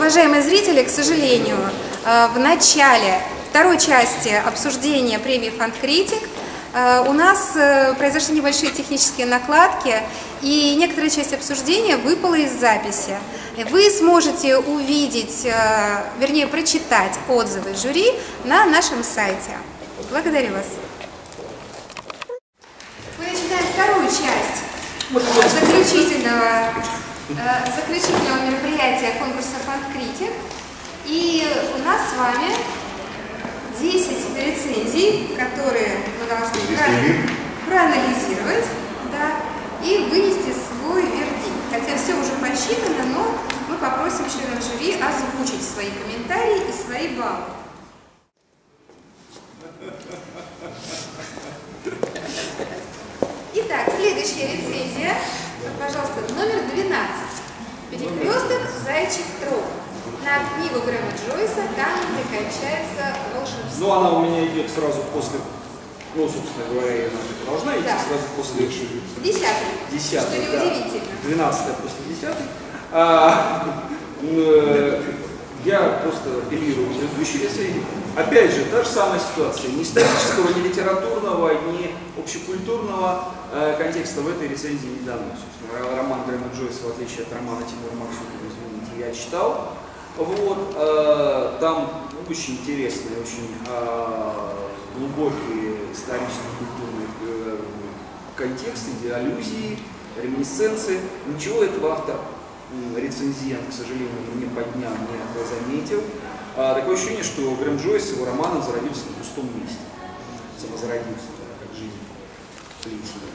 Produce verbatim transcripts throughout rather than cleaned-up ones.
Уважаемые зрители, к сожалению, в начале второй части обсуждения премии «Фанкритик» у нас произошли небольшие технические накладки, и некоторая часть обсуждения выпала из записи. Вы сможете увидеть, вернее, прочитать отзывы жюри на нашем сайте. Благодарю вас. Мы начинаем вторую часть заключительного, заключительного мероприятия конкурса «Фанкритик». И у нас с вами десять рецензий, которые мы должны проанализировать, да, и вынести свой вердикт. Хотя все уже посчитано, но мы попросим членов жюри озвучить свои комментарии и свои баллы. Итак, следующая рецензия, пожалуйста, номер двенадцать. «Перекресток зайчих троп». На книгу Грэма Джойса, там, где кончается волшебство. Ну, она у меня идет сразу после, ну, собственно говоря, она должна идти, да, сразу после десятой. Десятой, что да. Неудивительно. Двенадцатая после десятой. А, э, я просто апеллирую к предыдущей рецензии. Опять же, та же самая ситуация. Ни исторического, ни литературного, ни общекультурного э, контекста в этой рецензии не дано. Собственно, роман Грэма Джойса, в отличие от романа Тимура Максутова, извините, я читал. Вот, э, там очень интересные, очень э, глубокие историческо-культурные э, контексты, аллюзии, реминисценции. Ничего этого автор, э, рецензент, к сожалению, не поднял, не заметил. А, такое ощущение, что Грэм Джойс, его романом зародился на пустом месте. Самозародился, как жизнь в Литии.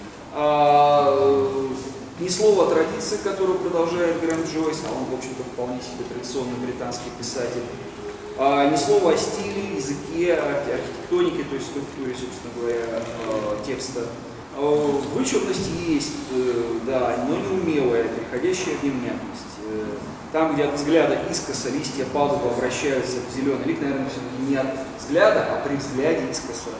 А, Ни слова о традиции, которую продолжает Грэм Джойс, а он, в общем-то, вполне себе традиционный британский писатель. А, ни слова о стиле, языке, архитектонике, то есть структуре, собственно говоря, текста. А, вычурность есть, да, но неумелая, приходящая в невнятность. Там, где от взгляда искоса листья палубы обращаются в зеленый лик, наверное, все-таки не от взгляда, а при взгляде искоса.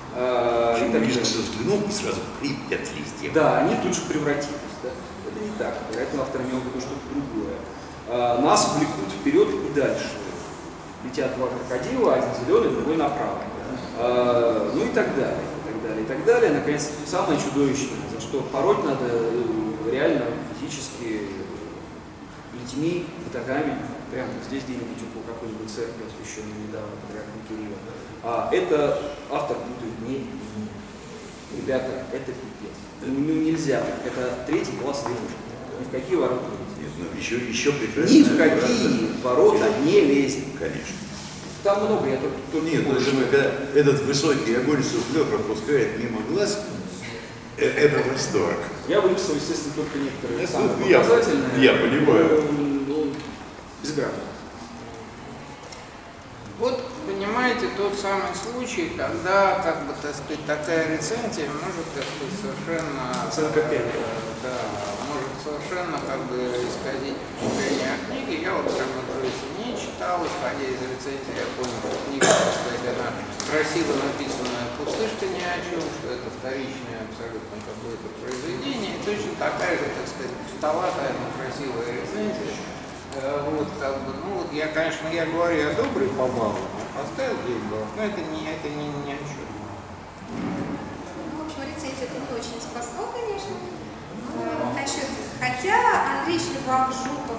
Искоса взглянул и сразу припят листья. Да, они тут же превратились. Да? Это не так. Вероятно, автор имел в виду что-то другое. А, нас влекут вперед и дальше. Летят два крокодила, один зеленый, другой направо. А, ну и так далее, и так далее, и так далее. Наконец, самое чудовищное, за что пороть надо реально физически людьми, батагами, прямо здесь где-нибудь около какой-нибудь церкви, освященной недавно патриархом Кирилла. А это автор путает не ребята, это пипец. Ну, нельзя, это третий класс лезет. Ни в какие ворота не лезет. Нет, ну еще, еще прекрасно. Ни в какие ворота не лезет. Конечно. Там много, я только, только Нет, ну, думаю, когда этот высокий огонь суфлер пропускает мимо глаз, это восторг. Я выписал, естественно, только некоторые это, самые я, показательные. Я понимаю. Ну, безграмотно. Вот, понимаете, тот самый случай, когда, как бы, так сказать, такая рецензия может, так сказать, совершенно, э, да, может совершенно, как бы, исказить впечатление о книге. Я вот Грэма Джойса не читал, исходя из рецензии, я понял, что книга, так сказать, она красиво написанная, пустышка ни о чем, что это вторичное абсолютно какое-то произведение, и точно такая же, так сказать, пустоватая, но красивая рецензия. Вот, как бы, ну вот я, конечно, я говорю, я добрый по баллам, поставил девять баллов, но это не, это не ни о чем. Ну, в общем, рецензия это не очень спасла, конечно. Значит, хотя Андрей Щербак-Жуков,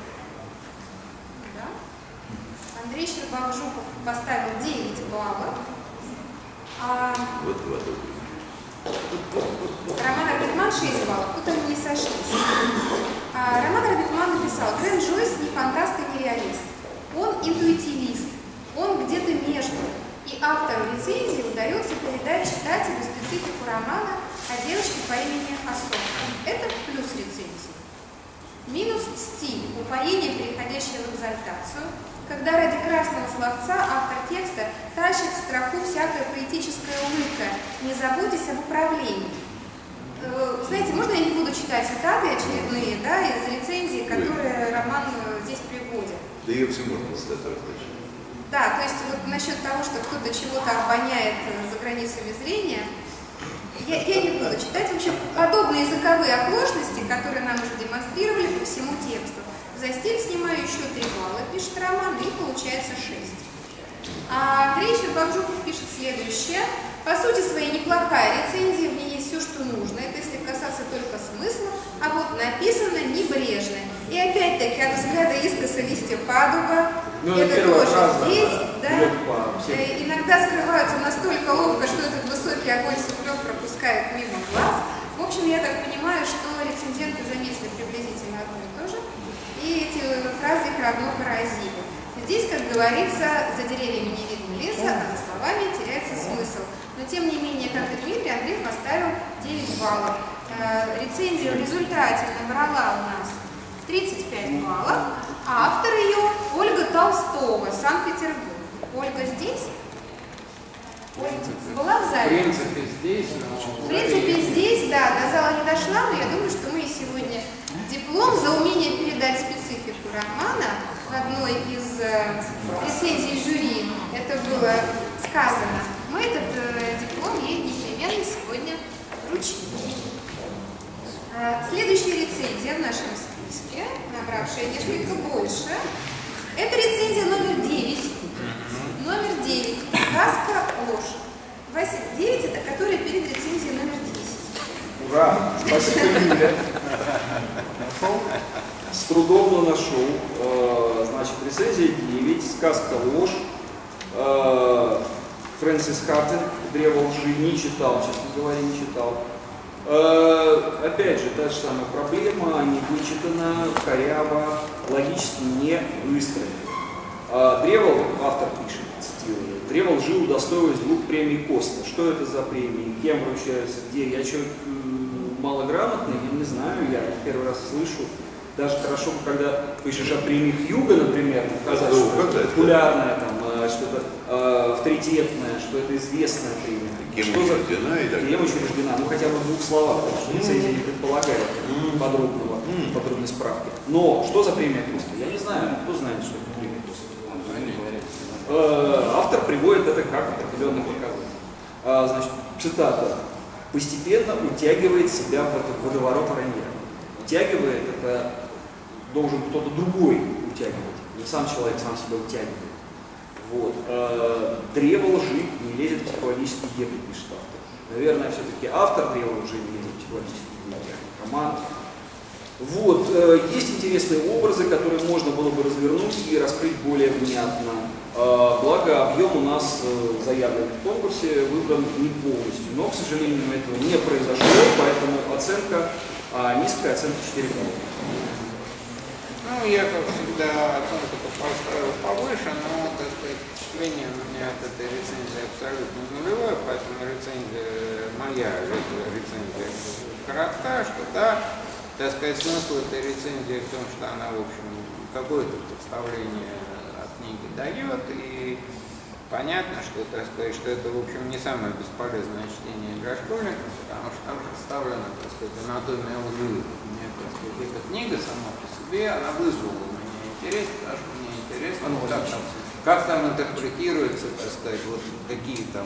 да? Андрей Щербак-Жуков поставил девять баллов, а Вот два добрых. Роман Арбитман шесть баллов, тут они не сошлись. А, Роман Арбитман написал: Грэм Джойс не фантаст и не реалист. Он интуитивист, он где-то между. И автору рецензии удается передать читателю специфику романа о девочке по имени Асо. Это плюс рецензии. Минус стиль, упоение, переходящее в экзальтацию, когда ради красного словца автор текста тащит в строку всякая поэтическая улыбка. Не заботьтесь об управлении. Знаете, можно я не буду читать цитаты очередные, да, из рецензий, которые роман здесь приводит? Да ее все можно стать различить. Да, то есть вот насчет того, что кто-то чего-то обоняет за границами зрения, я, я не буду читать. В общем, подобные языковые оплошности, которые нам уже демонстрировали по всему тексту, За стиль снимаю еще три балла, пишет Роман, и получается шесть. А Андрей Щербак-Жуков пишет следующее. По сути своей неплохая рецензия, в ней есть все, что нужно. Это если касаться только смысла, а вот написано небрежно. И опять-таки от взгляда искоса листья падуба. Ну, это тоже фраза, здесь, да. Всем... Иногда скрываются настолько ловко, что этот высокий огонь суфлер пропускает мимо глаз. В общем, я так понимаю, что рецензенты заметили приблизительно одно и то же. И эти фразы их равно поразили. Здесь, как говорится, за деревьями не видно леса, а за словами теряется смысл. Но тем не менее, как и Дмитрий, Андрей поставил девять баллов. Рецензия в результате набрала у нас тридцать пять баллов, а автор ее Ольга Толстова, Санкт-Петербург. Ольга здесь? Ольга была в зале? В принципе, здесь, но... В принципе, здесь, да, до зала не дошла, но я думаю, что мы сегодня диплом за умение передать специфику романа в одной из э, рецензий жюри, это было сказано, мы этот э, диплом ей непременно сегодня вручим. Э, следующая рецензия в нашем списке, набравшая несколько больше, это рецензия номер девять. Номер девять. Сказка «Ложь». Вася, девять это которая перед рецензией номер десять. Ура! Спасибо, Юля. С трудом, но нашел. Значит, рецензия девять, сказка «Ложь». Фрэнсис Хартинг, «Древо лжи», не читал, честно говоря, не читал. Опять же, та же самая проблема, не вычитана, коряво, логически не выстроена. Древо, автор пишет, цитирую, «Древо лжи удостоилось двух премий Коста». Что это за премии? Кем вручаются? Где? Я человек малограмотный, я не знаю, я первый раз слышу. Даже хорошо, когда пишешь о премии Хьюга, например, показать, да, что это популярное, там, что-то э, авторитетное, что это известная премия. Кем что учреждена за... и так далее. Кем учреждена, ну хотя бы в двух словах, потому что рецензия не предполагает Mm. подробного, Mm. подробной справки. Но что за премия Коста? Я не знаю, кто знает, что это премия Коста. Э, автор приводит это как определенный показатель. А, значит, цитата. «Постепенно утягивает себя в этот водоворот ранья». Утягивает — это должен кто-то другой утягивать, не сам человек сам себя утягивает. Вот. Э, «Древо лжи не лезет в психологические дебри», пишет автор. Наверное, все-таки автор «Древа лжи не лезет в психологические дебри», роман. Вот. Э, есть интересные образы, которые можно было бы развернуть и раскрыть более внятно. Э, благо, объем у нас э, заявленный в конкурсе выбран не полностью, но, к сожалению, этого не произошло, поэтому оценка э, низкая, оценка четыре балла. Ну, я, как всегда, оценку поставил повыше, но, так сказать, впечатление у меня от этой рецензии абсолютно нулевое, поэтому рецензия, моя рецензия коротка, что да, так сказать, смысл этой рецензии в том, что она, в общем, какое-то представление от книги дает, и понятно, что, так сказать, что это, в общем, не самое бесполезное чтение для школьников, потому что там представлена, так сказать, анатомия лжи. Мне, так сказать, эта книга сама по себе, она вызвала у меня интерес, потому что мне интересно, ну, как, там, как там интерпретируется, так сказать, вот какие там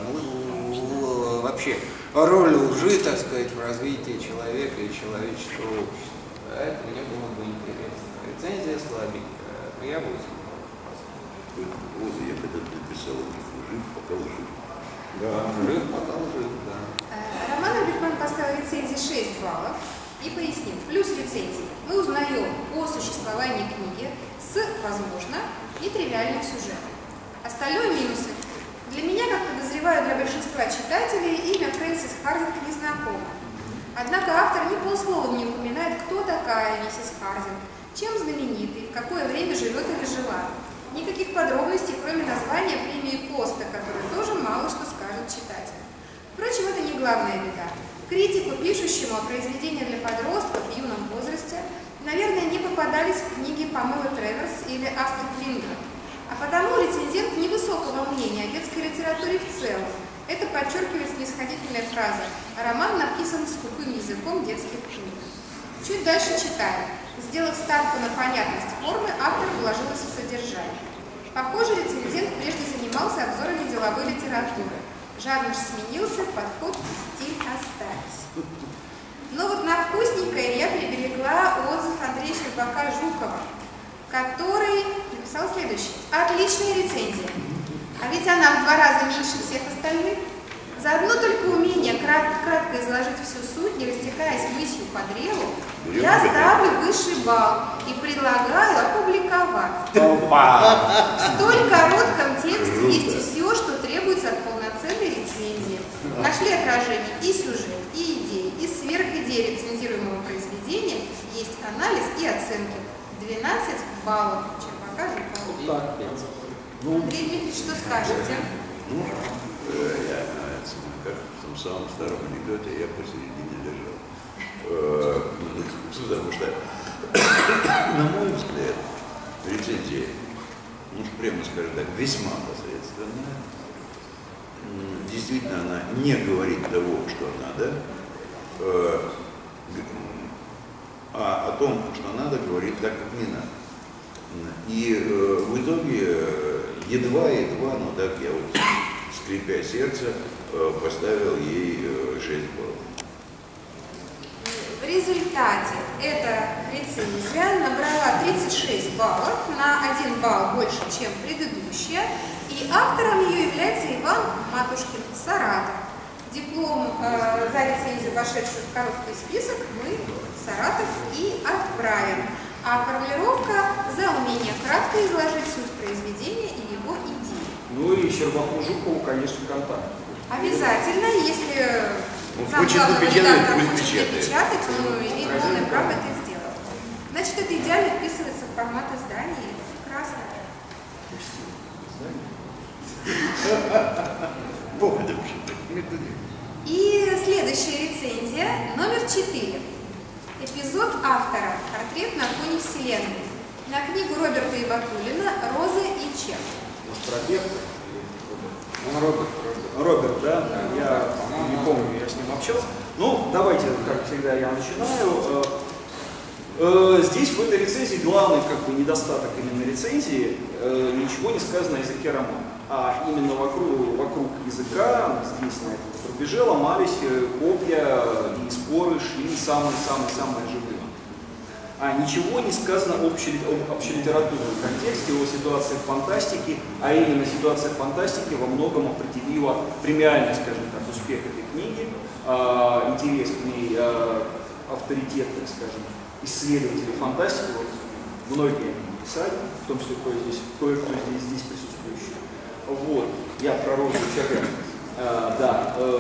вообще роль лжи, так сказать, в развитии человека и человеческого общества. Это мне было бы интересно. Рецензия слабенькая, но я бы Вот я когда-то написал, жив, пока лжив. Да, жив, пока лжив, да. Роман Абитман поставил рецензии шесть баллов и пояснил. Плюс рецензии мы узнаем о существовании книги с, возможно, нетривиальным сюжетом. Остальное минусы. Для меня, как подозреваю, для большинства читателей, имя Фрэнсис Хардинг не знакомо. Однако автор ни полслова не упоминает, кто такая миссис Хардинг, чем знаменита и в какое время живет или жила. Никаких подробностей, кроме названия премии Коста, которая тоже мало что скажет читателю. Впрочем, это не главная беда. Критику, пишущему о произведении для подростков в юном возрасте, наверное, не попадались в книги Памелы Треверс или Астрид Линдгрен. А потому рецензент невысокого мнения о детской литературе в целом. Это подчеркивает снисходительная фраза. Роман написан скупым языком детских книг. Чуть дальше читаем. Сделав ставку на понятность формы, автор вложился в содержание. Похоже, рецензент прежде занимался обзорами деловой литературы. Жанр сменился, подход и стиль остались. Но вот на вкусненькое я приберегла отзыв Андрея Щербака-Жукова. который написал следующее. Отличная рецензия. А ведь она в два раза меньше всех остальных. За одно только умение крат, кратко изложить всю суть, не растекаясь мыслью по древу, я ставлю высший балл и предлагаю опубликовать. В столь коротком тексте есть все, что требуется от полноценной рецензии. Нашли отражение и сюжет, и идеи, и сверх идеи рецензируемого произведения есть анализ и оценки. двенадцать баллов. Чем покажем? Так, Андрей Дмитриевич, что скажете? Ну, э, я, как в том самом старом анекдоте, я посередине лежал. Э, потому что, на мой взгляд, рецензия, ну, прямо скажем так, весьма посредственная. Действительно, она не говорит того, что надо, э, а о том, что надо, говорит так, как не надо. И э, в итоге едва-едва, но так я вот, скрипя сердце, э, поставил ей э, шесть баллов. В результате эта рецензия набрала тридцать шесть баллов, на один балл больше, чем предыдущая, и автором ее является Иван Матушкин, Саратов. Диплом э, за рецензию, вошедшую в короткий список, мы в Саратов и отправим. А формулировка за умение кратко изложить суть произведения и его идеи. Ну и Щербаку Жукову, конечно, контакт. Обязательно, если Ну, сам хочет главный напечатать, редактор пусть хочет печатает. напечатать, он имеет полное право это сделать. Значит, это идеально вписывается в формат издания, и это прекрасно. Бог это вообще. И следующая рецензия, номер четыре. Эпизод автора «Портрет на фоне Вселенной». На книгу Роберта Ибатуллина «Розы и Чех». Может, про Бехта? Он Роберт. Роберт, да? Я не помню, я с ним общался. Ну, давайте, как всегда, я начинаю. Э, Здесь, в этой рецензии, главный как бы недостаток именно рецензии, э, ничего не сказано о языке романа. А именно вокруг, вокруг языка, здесь на этом рубеже ломались копья и споры шли самые-самые-самые живые. А ничего не сказано об общелитературном контексте, о ситуации фантастики, а именно ситуация фантастики во многом определила премиальный, скажем так, успех этой книги, интерес к ней авторитетных, скажем, исследователей фантастики, вот, многие писали, в том числе кое здесь, кое-кто здесь, здесь присутствующий. Вот, я про Розу Чеха, э, да, э,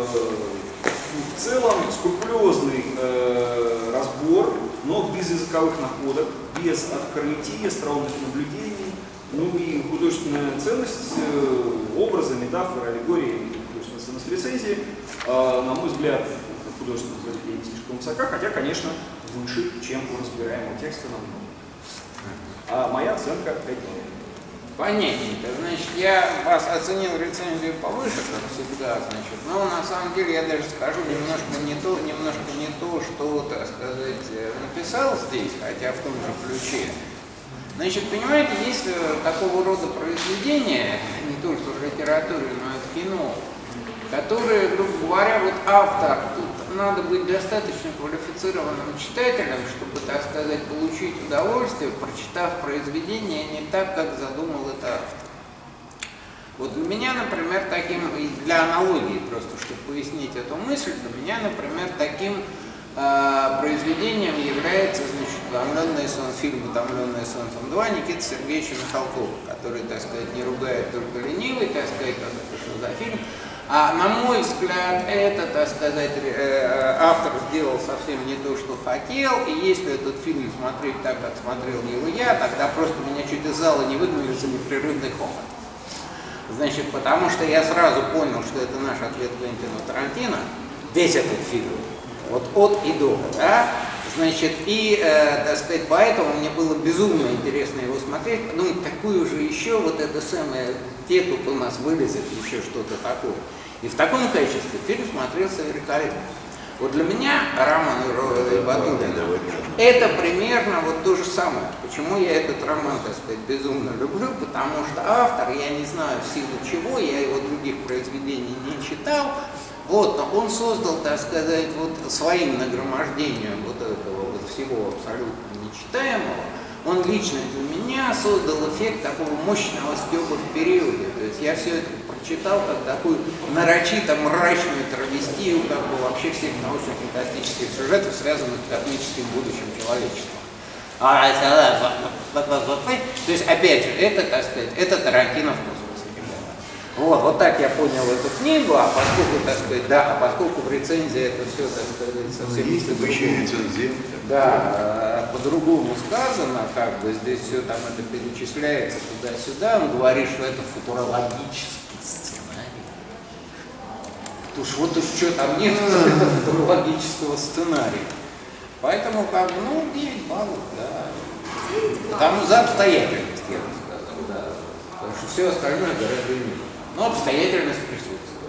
в целом скрупулезный э, разбор, но без языковых находок, без открытий, остроумных наблюдений, ну и художественная ценность, э, образы, метафоры, аллегории, художественная ценность рецензии, э, на мой взгляд, художественное произведение слишком высока, хотя, конечно, выше, чем у разбираемого текста намного. А моя оценка пять баллов. Понятненько. Значит, я вас оценил рецензию повыше, как всегда, значит, но на самом деле я даже скажу немножко не то, немножко не то, что, так сказать, написал здесь, хотя в том же ключе. Значит, понимаете, есть такого рода произведения, не только в литературе, но и в кино, которые, грубо говоря, вот автор, тут надо быть достаточно квалифицированным читателем, чтобы, так сказать, получить удовольствие, прочитав произведение не так, как задумал это автор. Вот для меня, например, таким, для аналогии, просто чтобы пояснить эту мысль, для меня, например, таким э, произведением является, значит, «Утомленный сон», фильм «Утомленный сон два» Никиты Сергеевича Михалкова, который, так сказать, не ругает только ленивый, так сказать, как это что за фильм. А на мой взгляд, это, так сказать, автор сделал совсем не то, что хотел, и если этот фильм смотреть так, как смотрел его я, тогда просто меня чуть из зала не выгнали за непрерывный хохот. Значит, потому что я сразу понял, что это наш ответ Квентину Тарантино, весь этот фильм, вот от и до, да? Значит, и, э, так сказать, поэтому мне было безумно интересно его смотреть, подумать, какую же еще вот это самое, те тут у нас вылезет, еще что-то такое. И в таком качестве фильм смотрелся великолепно. Вот для меня роман Ибатуллина это примерно вот то же самое. Почему я этот роман, так сказать, безумно люблю? Потому что автор, я не знаю в силу чего, я его других произведений не читал, вот, но он создал, так сказать, вот своим нагромождением вот этого вот всего абсолютно нечитаемого, он лично для меня создал эффект такого мощного стёба в периоде. То есть я все это прочитал как такую нарочито мрачную травестию как бы вообще всех научно-фантастических сюжетов, связанных с космическим будущим человечества. А, то есть, опять же, это, так сказать, это Тарантино в космосе. Вот, вот так я понял эту книгу, а поскольку, так сказать, да, а поскольку в рецензии это все, так сказать, совсем есть еще рецензия. Да, по-другому сказано, как бы здесь все там это перечисляется туда-сюда, он говорит, что это футурологический сценарий. Уж вот уж что там нет этого футурологического сценария. Поэтому, как бы, ну, девять баллов, да. Потому за обстоятельность, я бы сказал, да. Потому что все остальное гораздо ниже. Но обстоятельность присутствует.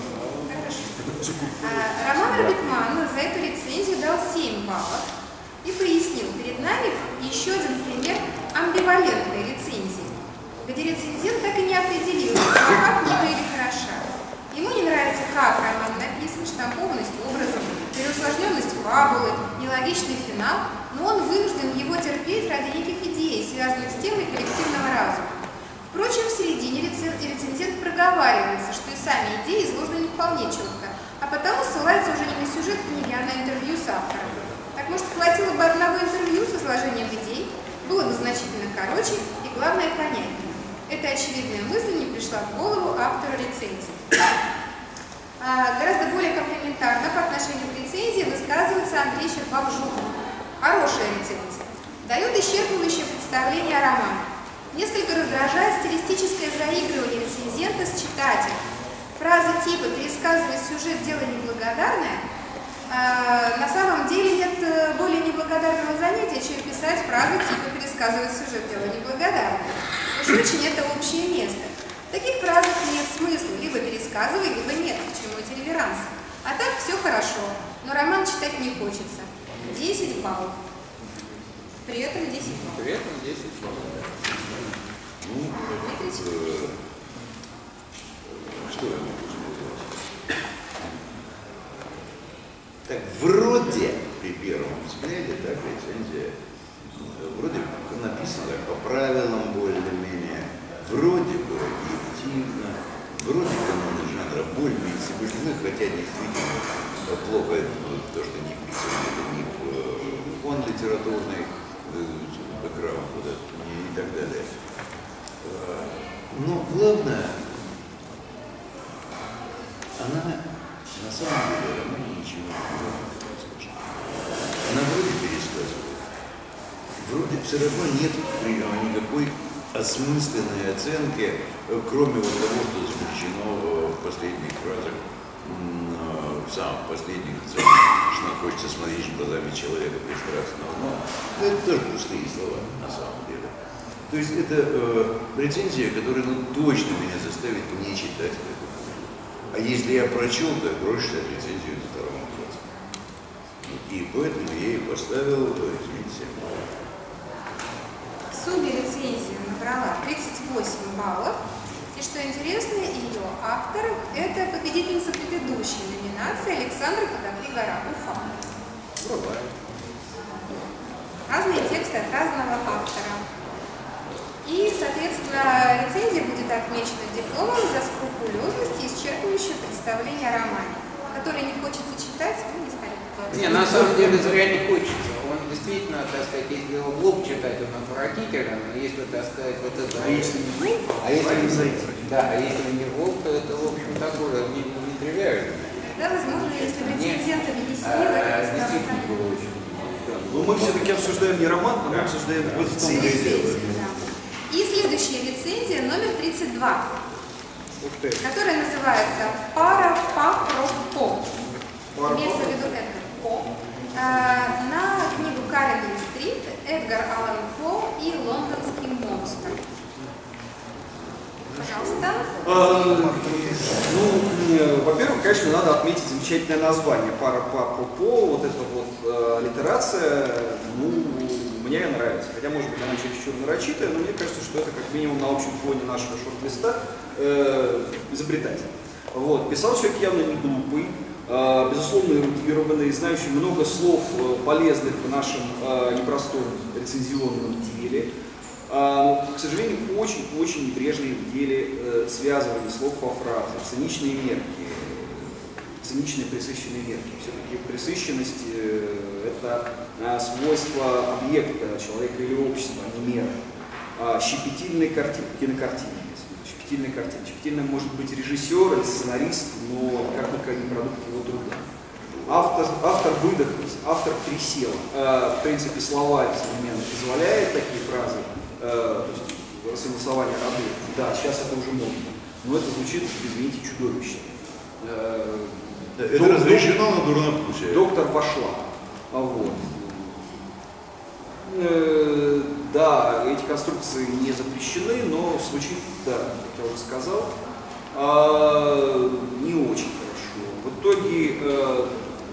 А, Роман Робитман за эту рецензию дал семь баллов и пояснил, перед нами еще один пример амбивалентной рецензии, где рецензент так и не определился, плоха книга или хороша. Ему не нравится, как роман написан, штампованность образов, переусложненность фабулы, нелогичный финал, но он вынужден его терпеть ради неких идей, связанных с темой коллективного разума. Впрочем, в середине рецензент проговаривается, что и сами идеи изложены не вполне четко, а потому ссылается уже не на сюжет книги, а на интервью с автором. Так, может, хватило бы одного интервью с изложением идей, было бы значительно короче и, главное, понятнее. Эта очевидная мысль не пришла в голову автора рецензии. А, гораздо более комплиментарно по отношению к рецензии высказывается Андрей Щербак-Жуков. Хорошая рецензия. Дает исчерпывающее представление о романе. Несколько раздражает стилистическое заигрывание рецензента с читателем. Фраза типа «пересказывать сюжет – дело неблагодарное» а, на самом деле нет более неблагодарного занятия, чем писать фразы типа «пересказывать сюжет – дело неблагодарное». Уж очень это общее место. В таких фразах нет смысла, либо пересказывай, либо нет, к чему эти реверансы. А так все хорошо, но роман читать не хочется. десять баллов. При этом десять баллов. При этом десять баллов. Ну, э, что я могу сказать? Так, вроде, при первом взгляде, так, рецензия, вроде написано так, по правилам более-менее, вроде бы объективно, вроде каноны жанра более-менее соблюдены, хотя действительно плохо то, что не вписано ни в фонд литературный, бэкграунд, вот это, и так далее. Но главное, она на самом деле романе ничего не говорит. Она вроде пересказывает. Вроде все равно нет никакой осмысленной оценки, кроме вот того, что заключено в последних фразах, в самых последних, что хочется смотреть глазами человека прекрасного. Но это тоже пустые слова на самом деле. То есть это э, рецензия, которая ну, точно меня заставит не читать эту книгу. А если я прочел, то я брошу читать рецензию на втором классе. И поэтому я ей поставил, извините, семь баллов. В сумме рецензия набрала тридцать восемь баллов. И что интересно, ее автор – это победительница предыдущей номинации Александра Кадапри-Гора, Уфа. Бывает. Разные тексты от разного автора. И, соответственно, рецензия будет отмечена дипломом за скрупулезность и исчерпывающее представление о романе, который не хочется читать, мы не стали покладывать. Не, на самом деле зря не хочется. Он действительно, так сказать, если его блог читать, он отвратителен, но если, так сказать, вот это... А если не волк, а если не, да, а если не волк, то это, в общем, такое не, не тривиально. Да, возможно, если бы рецензента объяснила, а, это бы действительно стало было очень... Но мы все-таки обсуждаем не роман, а мы обсуждаем вот в том и дело. И следующая рецензия номер тридцать два, которая называется «Пара па про по». Имеется в виду Эдгар По. А, на книгу Карен Ли-Стрит, Эдгар Аллан По и Лондонский монстр. Пожалуйста. А, ну, во-первых, конечно, надо отметить замечательное название «Пара па про по». Вот эта вот э, литерация, ну, мне нравится. Хотя, может быть, она чересчур нарочитая, но мне кажется, что это как минимум на общем фоне нашего шорт-листа э, изобретательно. Вот. Писал человек явно не глупый. Э, безусловно, безусловно, эрудированный, знающий много слов полезных в нашем непростом рецензионном деле. Но, к сожалению, очень-очень небрежные в деле связывания слов по фразе, циничные мерки, циничные пресыщенные мерки. Все-таки пресыщенность – это свойство объекта, человека или общества, а не мера. Щепетильные картины, кинокартины. Щепетильная картина. Щепетильным может быть режиссер или сценарист, но как только не продукт его труда. Автор, автор выдохнулся, автор присел. Э, в принципе, словарь современно позволяет такие фразы, э, то есть согласование работ. Да, сейчас это уже модно. Но это звучит, извините, чудовищно. Э, это док, разрешено, но дурно получается. Доктор пошла. А вот. Э, да, эти конструкции не запрещены, но звучит, да, как я уже сказал, э, не очень хорошо. В итоге э,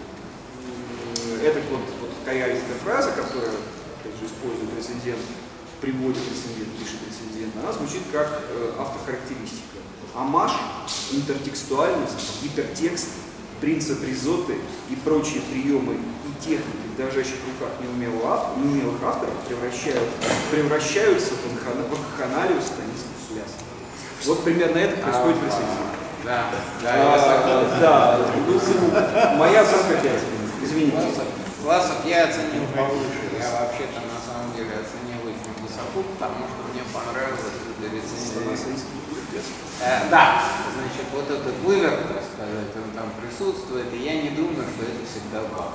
эта вот, вот каяльская фраза, которую, опять же, использует рецензент, приводит рецензент, пишет рецензент, она звучит как э, автохарактеристика. Амаш, интертекстуальность, гипертекст, принцип ризотты и прочие приемы и техники в дрожащих руках неумелых авторов, неумелых авторов превращают, превращаются в вакханалию станистских пляс. Вот примерно это происходит в рецензии. Да, да, да, да. Моя оценка пять. Извините. Классов я оценил повыше. Я вообще-то на самом деле оценил очень высоко, потому что мне понравилось для рецензии. Э, да, значит, вот этот выверт, так сказать, он там присутствует, и я не думаю, что это всегда баг.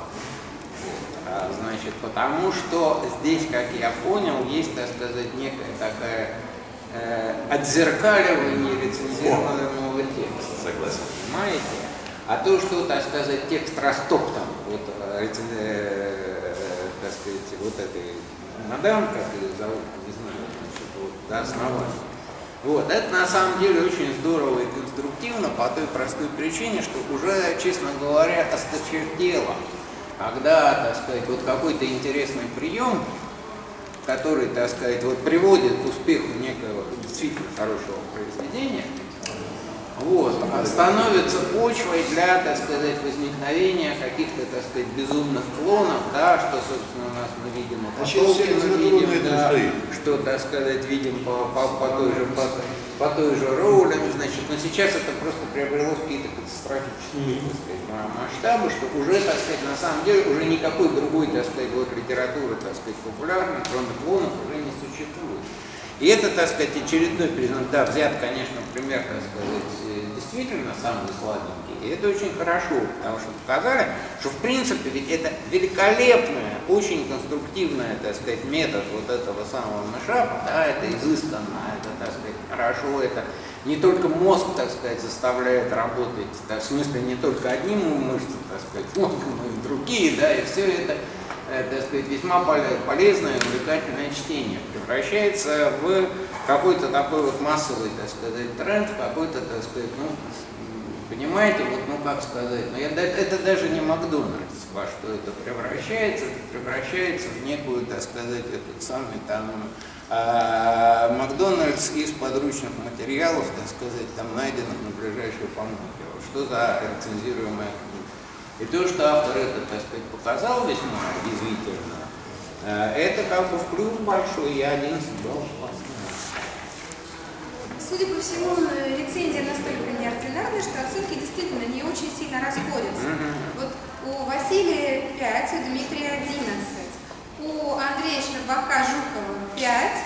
А, значит, потому что здесь, как я понял, есть, так сказать, некая такая э, отзеркаливание рецензируемого текста. Согласен. Понимаете? А то, что, так сказать, текст растоптан, вот, э, э, так сказать, вот этой мадам, как ее зовут, не знаю, значит, вот, до основания. Вот, это на самом деле очень здорово и конструктивно по той простой причине, что уже, честно говоря, осточертело, когда, так сказать, вот какой-то интересный прием, который, так сказать, вот приводит к успеху некого действительно хорошего произведения, вот, становится почвой для, так сказать, возникновения каких-то, так сказать, безумных клонов, да, что, собственно, у нас мы видим по Толкину, видим, да, что, так сказать, видим по, по, по, той же, по, по той же Роулинг, значит, но сейчас это просто приобрело какие-то катастрофические, так сказать, масштабы, что уже, так сказать, на самом деле, уже никакой другой, так сказать, вот литературы, так сказать, популярной, кроме клонов, уже не существует. И это, так сказать, очередной признак, да, взят, конечно, пример, так сказать, действительно самый сладенький. И это очень хорошо, потому что показали, что, в принципе, ведь это великолепная, очень конструктивная, так сказать, метод вот этого самого мешапа, да, это изысканно, это, так сказать, хорошо, это не только мозг, так сказать, заставляет работать, да, в смысле, не только одним мышцам, так сказать, мозгом, но и другие, да, и все это, так сказать, весьма полезное, увлекательное чтение превращается в какой-то такой вот массовый, так сказать, тренд, какой-то, так сказать, ну, понимаете, вот, ну, как сказать, ну, это, это даже не Макдональдс, во что это превращается, это превращается в некую, так сказать, этот самый там а, Макдональдс из подручных материалов, так сказать, там найденных на ближайшей помойке. Вот что за рецензируемая книга. И то, что автор это, так сказать, показал весьма язвительно, это как бы в плюс большой, я одиннадцать баллов поставил. Судя по всему, рецензия настолько неординарная, что оценки действительно не очень сильно расходятся. Mm-hmm. Вот у Василия пять, у Дмитрия одиннадцать, у Андрея Щербака-Жукова пять,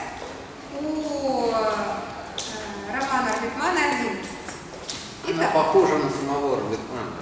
у э, Романа Арбитмана одиннадцать. Она похожа на самого Арбитмана.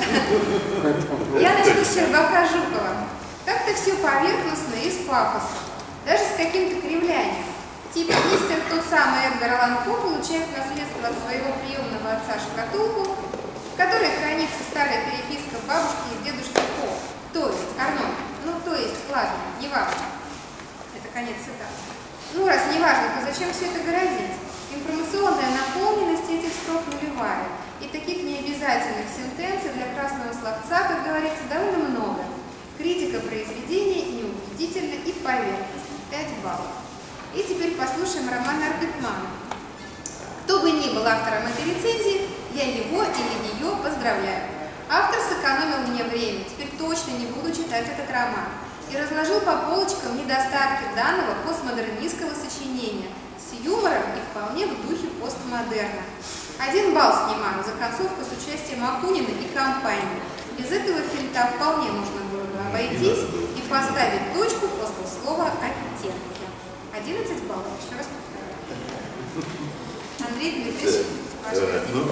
Я начну с Щербака-Жукова. Как-то все поверхностно и с пафосом, даже с каким-то кривлянием. Типа мистер тот самый Эдгар Аллан По получает наследство от своего приемного отца шкатулку, в которой хранится старая переписка бабушки и дедушки По. То есть, Арнольд, ну то есть, ладно, неважно. Это конец цитаты. Ну раз неважно, то зачем все это городить? Информационная наполненность этих строк нулевая. И таких необязательных сентенций для красного словца, как говорится, довольно много. Критика произведения неубедительна и поверхностна. пять баллов. И теперь послушаем романа Арбитмана. Кто бы ни был автором этой рецензии, я его или ее поздравляю. Автор сэкономил мне время теперь точно не буду читать этот роман. И разложил по полочкам недостатки данного постмодернистского сочинения с юмором и вполне в духе постмодерна. Один балл снимаю за концовку с участием Акунина и компании. Без этого фильтра вполне можно было бы обойтись и поставить точку после слова «оттенки». одиннадцать баллов, еще раз повторяю. Андрей Дмитриевич, ваш ну,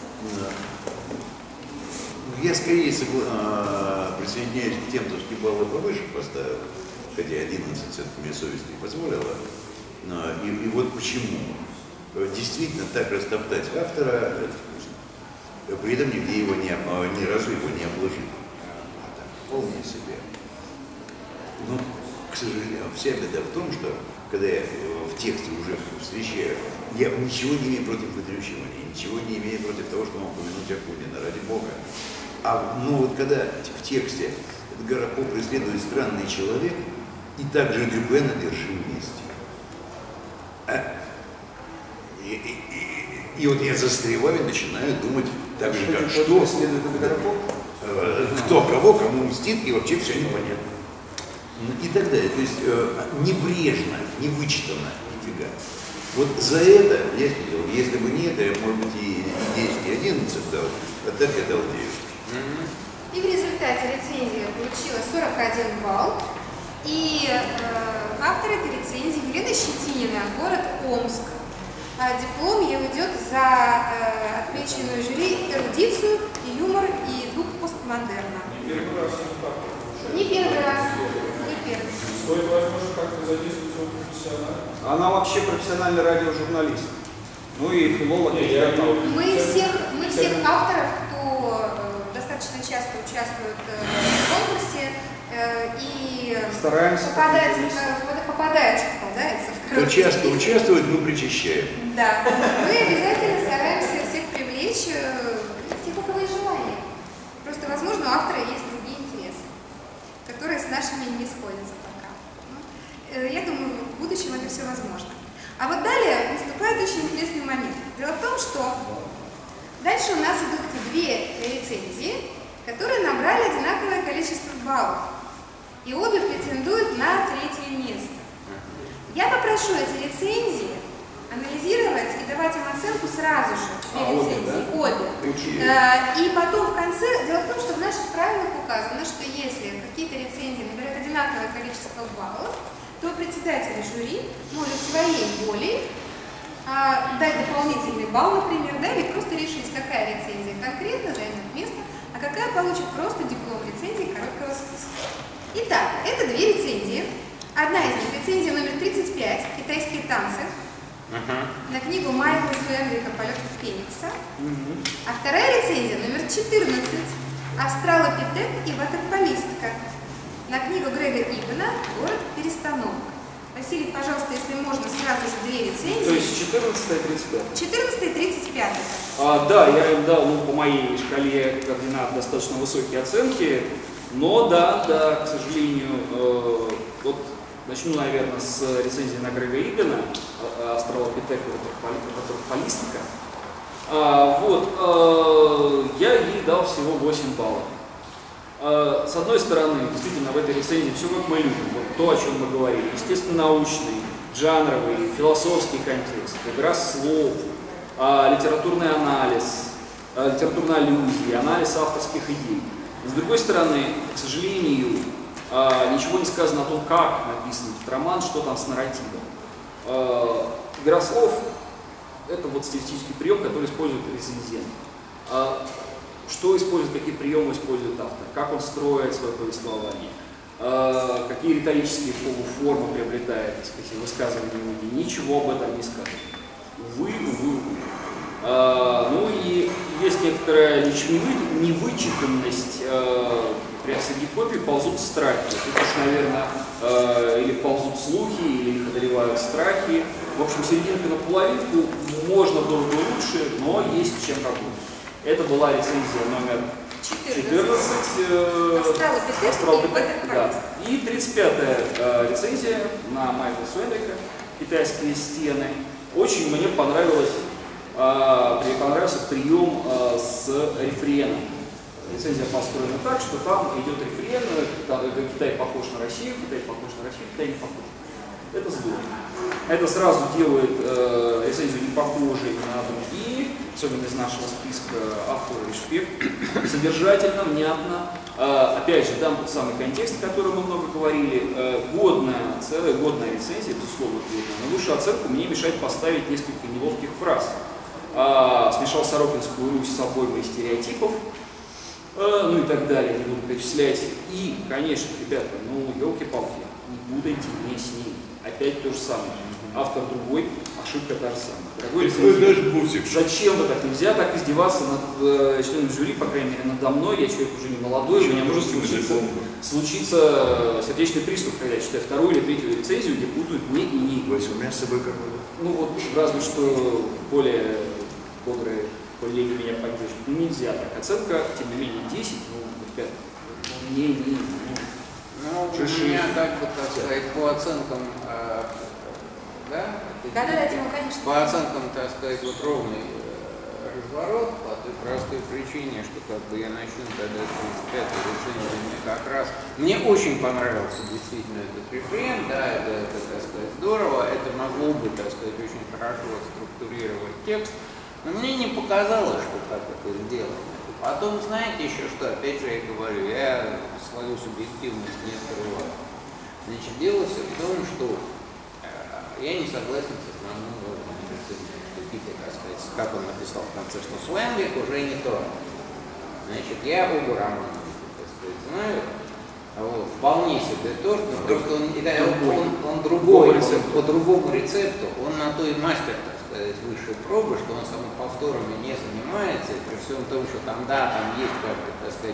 я скорее согла... присоединяюсь к тем, кто баллы повыше поставил, хотя одиннадцать все-таки мне совесть не позволила. И, и вот почему. Действительно, так растоптать автора – это вкусно. При этом нигде его не, не разжив, его не обложив. Так, вполне себе. Но, к сожалению, вся беда в том, что когда я в тексте уже встречаю, я ничего не имею против вытрющивания, ничего не имею против того, что он упомянуть Акунина, ради Бога. А ну вот когда в тексте Эдгара По преследует странный человек, и также Дюбена держи вместе. А? И, и, и, и вот я застреваю и начинаю думать так же, как что, кто кого, кому мстит, и вообще все непонятно. И так далее. То есть э, небрежно, не вычитано, нифига. Вот за это я сделал. Если бы не это, я, может быть, и десять, и одиннадцать дал, а так я дал девять. И в результате рецензия получила сорок один балл. И э, автор этой рецензии Елена Щетинина, город Омск. А диплом ей уйдет за э, отмеченную жюри эрудицию, и юмор, и дух постмодерна. Не первый раз. Не первый. Стоит, возможно, как-то задействовать его профессионально. Она вообще профессиональный радиожурналист. Ну и филолог. Мы всех, мы всех авторов, кто э, достаточно часто участвует э, в конкурсе э, и стараемся попадается, попадается, попадается, попадается в кто часто участвует, мы причащаем. Да, мы обязательно стараемся всех привлечь, э, всех, у кого есть желание. Просто, возможно, у автора есть другие интересы, которые с нашими не сходятся пока. Ну, э, я думаю, в будущем это все возможно. А вот далее наступает очень интересный момент. Дело в том, что дальше у нас идут две рецензии, которые набрали одинаковое количество баллов. И обе претендуют на третье место. Я попрошу эти рецензии анализировать и давать им оценку сразу же. Две а, рецензии, обе. обе. Да? И потом в конце, дело в том, что в наших правилах указано, что если какие-то рецензии набирают одинаковое количество баллов, то председатель жюри может своей волей а, дать дополнительный балл, например, да, или просто решить, какая рецензия конкретно займет место, а какая получит просто диплом рецензии короткого списка. Итак, это две рецензии. Одна из них рецензия номер тридцать пять «Китайские танцы» uh-huh. на книгу Майкла Суэндрика «Полет Феникса». Uh-huh. А вторая рецензия номер четырнадцать «Австралопитек и ватерполистка» на книгу Грега Ибена «Город перестановок». Василий, пожалуйста, если можно, сразу же две рецензии. То есть четырнадцатая и тридцать пятая. четырнадцатая и тридцать пятая. А, да, я им дал, ну, по моей шкале координат достаточно высокие оценки, но да, да, к сожалению, э, вот начну, наверное, с рецензии на Грега Ибена «Австралопитек и ватерполистка». А, вот, э, я ей дал всего восемь баллов. С одной стороны, действительно, в этой рецензии все как мы любим, вот то, о чем мы говорили, естественно, научный, жанровый, философский контекст, игра слов, литературный анализ, литературная аллюзия, анализ авторских идей. С другой стороны, к сожалению, ничего не сказано о том, как написан этот роман, что там с нарративом. Игра слов – это вот стилистический прием, который использует рецензент. Что использует, какие приемы использует автор, как он строит свое повествование, э, какие риторические формы приобретает, так сказать, высказывания люди. Ничего об этом не сказано. Увы, увы, увы. Э, ну и есть некоторая невычитанность, э, прямо среди копий ползут страхи. Тут уж, наверное, э, или ползут слухи, или их одолевают страхи. В общем, серединка на половинку, можно было бы лучше, но есть чем работать. Это была рецензия номер четырнадцать, «Австралопитек», да. И тридцать пятая э, рецензия на Майкла Суэндрика «Китайские стены». Очень мне понравилось, э, мне понравился прием э, с рефреном. Рецензия построена так, что там идет рефрен, там, Китай похож на Россию, Китай похож на Россию, Китай не похож. Это здорово. Это сразу делает э, рецензию не похожей на другие, особенно из нашего списка авторов респект. Содержательно, внятно. Э, опять же, дам тот самый контекст, о котором мы много говорили. Э, годная, целая годная рецензия, безусловно, годная. Но высшую оценку мне мешает поставить несколько неловких фраз. Э, смешал Сорокинскую Русь с обоймой стереотипов. Ну и так далее, не буду перечислять. И, конечно, ребята, ну, елки-палки, не путайте не с ним. Опять то же самое. Автор другой, ошибка та же самая. Дорогой рецензент, зачем вы так? Нельзя так издеваться над э, членом жюри, по крайней мере, надо мной. Я человек уже не молодой, у меня может случиться, случиться сердечный приступ, когда я читаю вторую или третью рецензию, где путают не и не. Вася, у меня с собой какой-то. Ну вот, разве что более бодрые коллеги меня поддержат. Ну, нельзя так. Оценка, тем не менее, десять, ну, ребята, ну, не, не, не. Ну, у меня, как бы, так сказать, по оценкам, э, да? Да, да, да, Тима, конечно. По оценкам, так сказать, вот ровный э, разворот, по той простой причине, что, как бы, я начну тогда с тридцать пятой рецензии, мне как раз, мне очень понравился действительно этот рефрен, да, это, это, так сказать, здорово, это могло бы, так сказать, очень хорошо структурировать текст, но мне не показалось, что так это сделано. Потом, знаете еще что, опять же я говорю, я свою субъективность не скрываю. Значит, дело все в том, что э, я не согласен с основным выводом Питер, так сказать, как он написал в конце, что Свенвик уже не то. Значит, я оба романа, так сказать, знаю, вот, вполне себе тоже, но просто он, он, он, он другой, он, по другому рецепту, он на то и мастер, так сказать, высшей пробы, что он самоповторами не занимается, и при всем том, что там, да, там есть как-то, так сказать,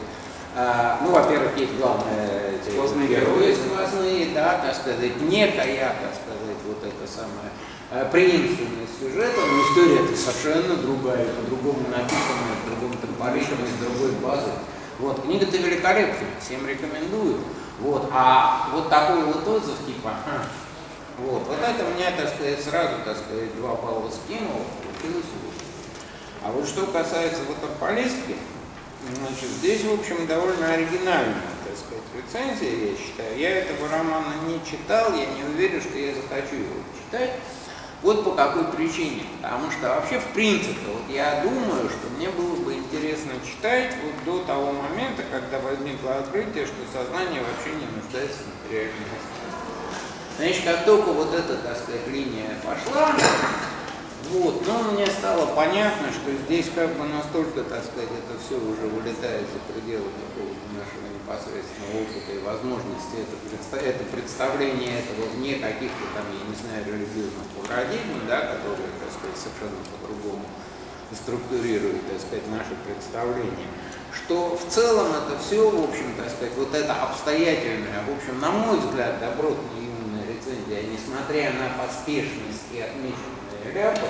а, ну, во-первых, есть главное, эти сквозные герои сквозные, да, так сказать, некая, так сказать, вот это самое, преемственность сюжета, но история-то совершенно другая, по-другому написанная, в другом темпоритме, с другой базой. Вот, книга-то великолепная, всем рекомендую. Вот, а вот такой вот отзыв, типа, ха, вот, вот это меня, так сказать, сразу, так сказать, два балла скинул, получилось лучше. А вот что касается вот Аполлистки, значит, здесь, в общем, довольно оригинальная, так сказать, рецензия, я считаю. Я этого романа не читал, я не уверен, что я захочу его читать. Вот по какой причине. Потому что вообще, в принципе, вот я думаю, что мне было бы интересно читать вот до того момента, когда возникло открытие, что сознание вообще не нуждается в материальном пространстве. Значит, как только вот эта, так сказать, линия пошла, вот, но мне стало понятно, что здесь как бы настолько, так сказать, это все уже вылетает за пределы какого-то нашего непосредственного опыта и возможности это, предста это представление этого вне каких-то там, я не знаю, религиозных парадигм, да, которые, так сказать, совершенно по-другому структурируют, так сказать, наши представления, что в целом это все, в общем, так сказать, вот это обстоятельное, в общем, на мой взгляд, добротная иммунная рецензия, несмотря на поспешность и отмеченность ляпы,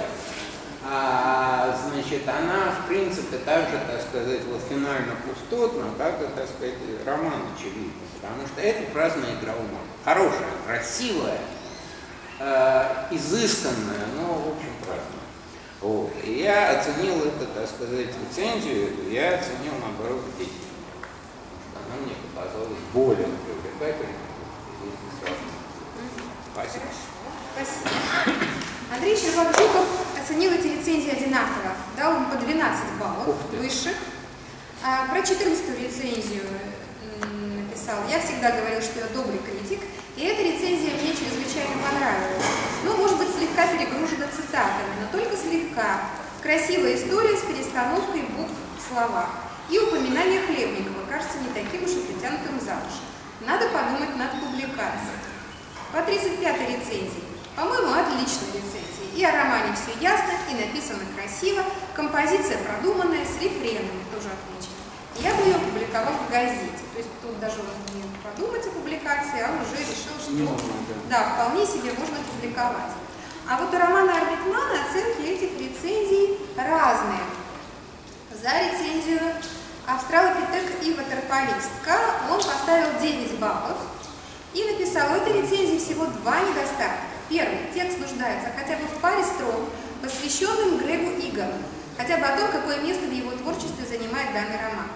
а, значит, она, в принципе, также, так сказать, вот финально пустотна, как и, так сказать, роман очевидно, потому что это праздная игра ума. Хорошая, красивая, э, изысканная, но, в общем, праздная. Вот. И я оценил это, так сказать, рецензию, я оценил, наоборот, десять. Она мне показалась более привлекательной, если сравнить. Спасибо. Спасибо. Андрей Щербак-Жуков оценил эти рецензии одинаково, дал им по двенадцать баллов выше. А, про четырнадцатую рецензию написал: я всегда говорил, что я добрый критик, и эта рецензия мне чрезвычайно понравилась. Ну, может быть, слегка перегружена цитатами, но только слегка. Красивая история с перестановкой букв в словах. И упоминание Хлебникова кажется не таким уж и притянутым за уши. Надо подумать над публикацией. По тридцать пятой рецензии. По-моему, отличная рецензия. И о романе все ясно, и написано красиво, композиция продуманная, с рефренами тоже отлично. Я бы ее публиковал в газете. То есть тут даже он не подумать о публикации, а он уже решил, что да, вполне себе можно публиковать. А вот у романа Арбитмана оценки этих рецензий разные. За рецензию «Австралопитек и ватерполистка» он поставил девять баллов и написал: в этой рецензии всего два недостатка. Первый. Текст нуждается хотя бы в паре строк, посвященным Грегу Игону, хотя бы о том, какое место в его творчестве занимает данный роман.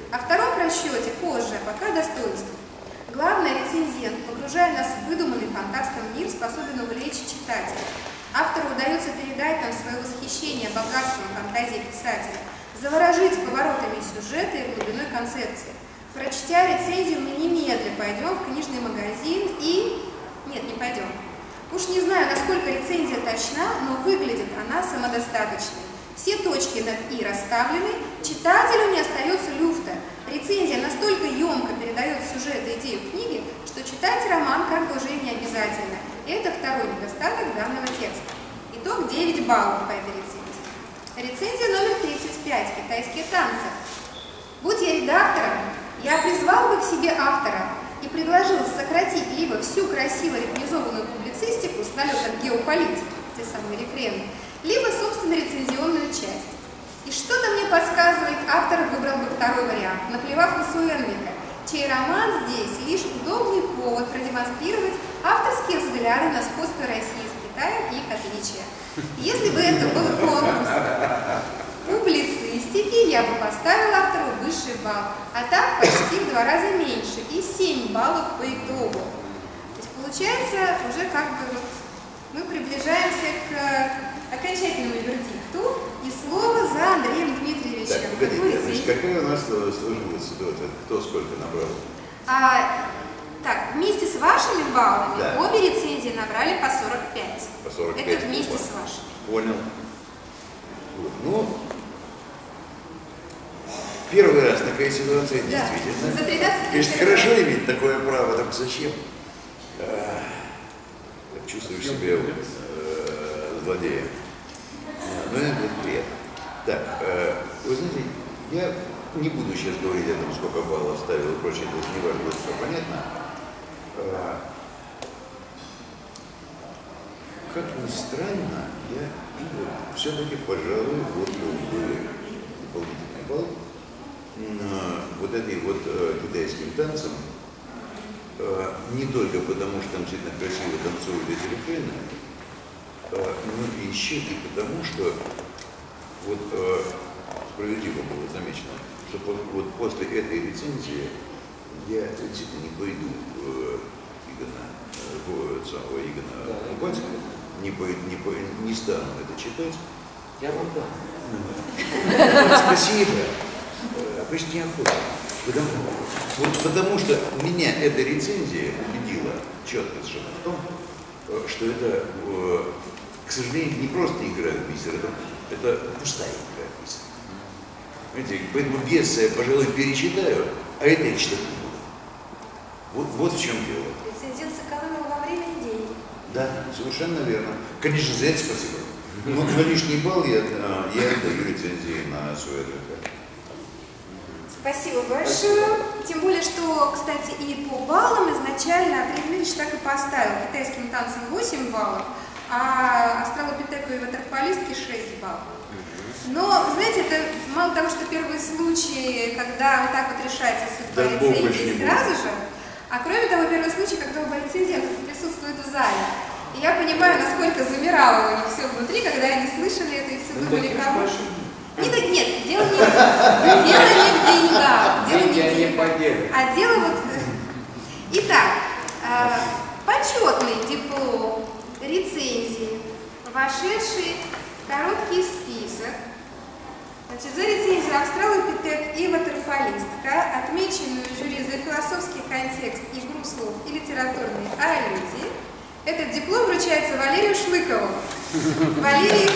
О втором просчете позже, а пока достоинство. Главное, рецензент, погружая нас в выдуманный фантастом мир, способен увлечь читателя. Автору удается передать нам свое восхищение богатством фантазии писателя, заворожить поворотами сюжета и глубиной концепции. Прочтя рецензию, мы немедленно пойдем в книжный магазин и... Нет, не пойдем. Уж не знаю, насколько рецензия точна, но выглядит она самодостаточной. Все точки над «и» расставлены, читателю не остается люфта. Рецензия настолько емко передает сюжет и идею книги, что читать роман как бы уже не обязательно. И это второй недостаток данного текста. Итог девять баллов по этой рецензии. Рецензия номер тридцать пять. Китайские танцы. Будь я редактором, я призвал бы к себе автора и предложил сократить либо всю красиво реквизованную публицистику с налетом геополитики, те самые рефрены, либо, собственно, рецензионную часть. И что-то мне подсказывает, автор выбрал бы второй вариант, наплевав на Суэнвика, чей роман здесь лишь удобный повод продемонстрировать авторские взгляды на сходство России с Китаем и их отличия. Если бы это был конкурс публицистики, я бы поставила автору высший балл, а так почти в два раза меньше, и семь баллов по итогу. То есть получается уже как бы вот мы приближаемся к окончательному вердикту, и слово за Андреем Дмитриевичем. Так, погодите, значит, какая у нас сложилась ситуация? Кто сколько набрал? А, так, вместе с вашими баллами, да, обе рецензии набрали по сорок пять. По сорок пять. Это вместе с вашими. Понял. Вот. Ну, первый раз такая ситуация, Да. действительно. За тринадцать Конечно, лет. хорошо иметь такое право, так зачем? А, чувствую себя э, злодеем. Но это будет приятно. Так, э, вы знаете, я не буду сейчас говорить о том, сколько баллов ставил и прочее, это не важно, будет все понятно. Э, как ни странно, я все-таки, пожалуй, вот бы дополнительный балл на вот этой вот э, китайским танцем, э, не только потому, что там действительно красиво танцуют эти рефрены, э, но еще и потому, что вот э, справедливо было замечено, что по, вот после этой рецензии я действительно не пойду э, Игона, э, самого Игона Купальского, не, по, не, по, не стану это читать. Я вам дам. Спасибо. Почти неохота. Потому, вот потому что меня эта рецензия убедила четко совершенно в том, что это, к сожалению, не просто игра в бисер, это, это пустая игра в бисер. Понимаете, поэтому Гесса я, пожалуй, перечитаю, а это я читать не буду. Вот, вот в чем дело. Рецензент сэкономил во время и деньги. Да, совершенно верно. Конечно, за это спасибо. Но на лишний балл я, я даю рецензии на свой РК. Спасибо большое. Тем более, что, кстати, и по баллам изначально Андрей Дмитриевич так и поставил. Китайским танцам восемь баллов, а астралопитеку и ватерполистке шесть баллов. Но, знаете, это мало того, что первые случаи, когда вот так вот решается судьба Да, рецензии сразу же, а кроме того, первый случай, когда оба рецензента присутствуют в зале. И я понимаю, насколько замирало у них все внутри, когда они слышали это и все думали, кому... Нет, нет, дело не, дело не в деньгах, дело не в деньгах, а дело вот... Итак, э, почетный диплом рецензии, вошедший в короткий список, значит, за рецензию «Австралопитек» и «Ватерполистка», отмеченную жюри за философский контекст, игру слов и литературные аллюзии, этот диплом вручается Валерию Шлыкову. Валерий...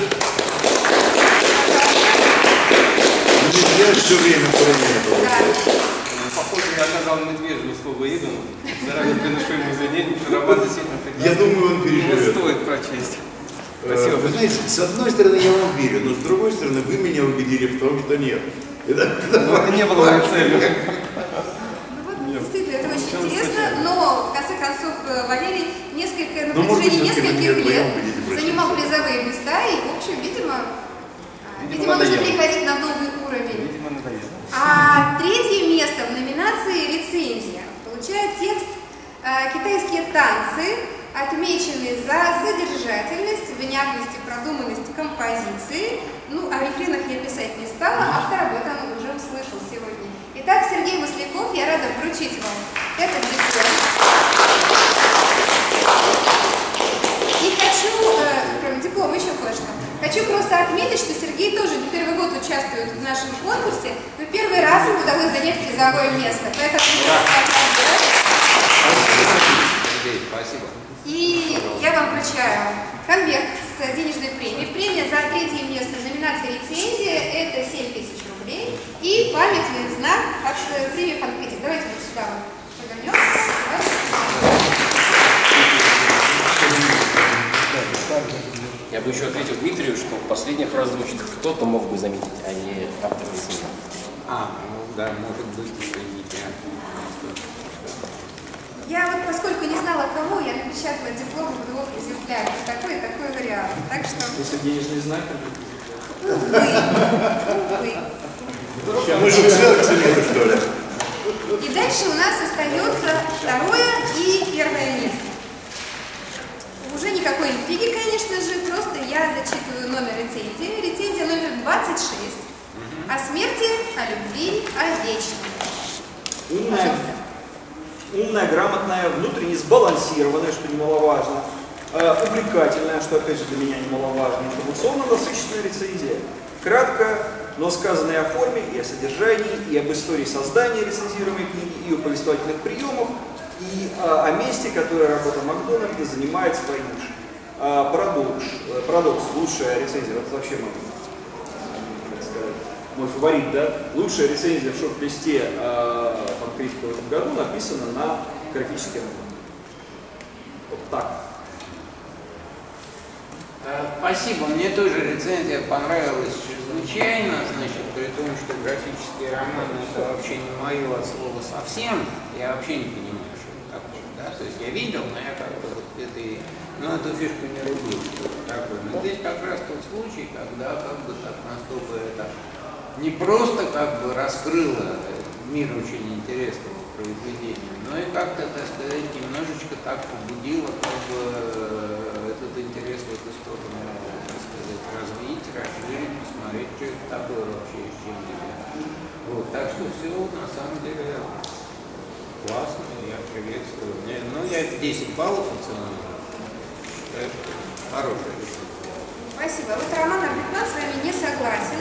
Я все время про Да. Похоже, я оказал медвежью услугу Игону. Заранее приношу ему извинения, что роман действительно прекрасный. Я думаю, он Его переживет. стоит прочесть. Спасибо. Вы знаете, с одной стороны, я вам верю, но с другой стороны, вы меня убедили в том, что нет. Это, это, Но это не было моей целью. Ну вот, действительно, это очень интересно, но, в конце концов, Валерий несколько, на Ну, может протяжении быть, все-таки нескольких вы меня лет убедите, простите. занимал призовые места, и, в общем, видимо, Видимо, видимо нужно надоело. переходить на новый уровень. Видимо, надоело. А третье место в номинации «Рецензия» получает текст э, «Китайские танцы», отмеченный за содержательность, внятность и продуманность композиции. Ну, о рефренах я писать не стала, автор об этом уже услышал сегодня. Итак, Сергей Масляков, я рада вручить вам этот диплом. И хочу, э, кроме диплома, еще кое-что. Хочу просто отметить, что Сергей тоже не первый год участвует в нашем конкурсе, но первый раз ему удалось занять призовое место. Поэтому Сергей, спасибо. И я вам вручаю конверт с денежной премией. Премия за третье место в номинации «Рецензия» – это семь тысяч рублей. И памятный знак от премии «Фанкритик». Давайте вот сюда повернемся. Я бы еще ответил Дмитрию, что последняя фраза звучит, кто-то мог бы заметить, а не автор рецензии. А, ну да, может быть, извините. Я вот, поскольку не знала кого, я напечатала диплом в двух экземплярах. Такой и такой вариант. Так что... Если денежный знак, Увы. Увы. Мы же церковь, что ли? И дальше у нас остается второе и первое место. Уже никакой интриги, конечно же, просто я зачитываю номер рецензии. Рецензия номер двадцать шесть. О смерти, о любви, о вечном. умная, умная, грамотная, внутренне сбалансированная, что немаловажно, э, увлекательная, что опять же для меня немаловажно, информационно насыщенная рецензия. Кратко, но сказанная о форме и о содержании, и об истории создания рецензируемой книги, и о повествовательных приемах, и а, о месте, которое работа Макдональда занимает в своей нише. А, парадокс, парадокс, лучшая рецензия, это вообще мой, так сказать, мой фаворит, да? Лучшая рецензия в шорт-листе а, Фанкритика в этом году написана на графический роман. Вот так. Спасибо, мне тоже рецензия понравилась чрезвычайно, значит, при том, что графический роман это вообще не мое от слова совсем, я вообще не понимаю, что это такое, да, то есть я видел, но я как бы вот это и, ну, эту фишку не люблю, что это такое, но здесь как раз тот случай, когда как бы так настолько это не просто как бы раскрыло мир очень интересного произведения, но и как-то, так сказать, немножечко так побудило как бы этот интерес в эту сторону, так сказать, развить, расширить, посмотреть, что это такое вообще, с чем нельзя. Вот, так что все на самом деле классно, я приветствую. Мне, ну, я десять баллов оценил, это хорошая решение. Спасибо. Вот Роман Арбитман с вами не согласен.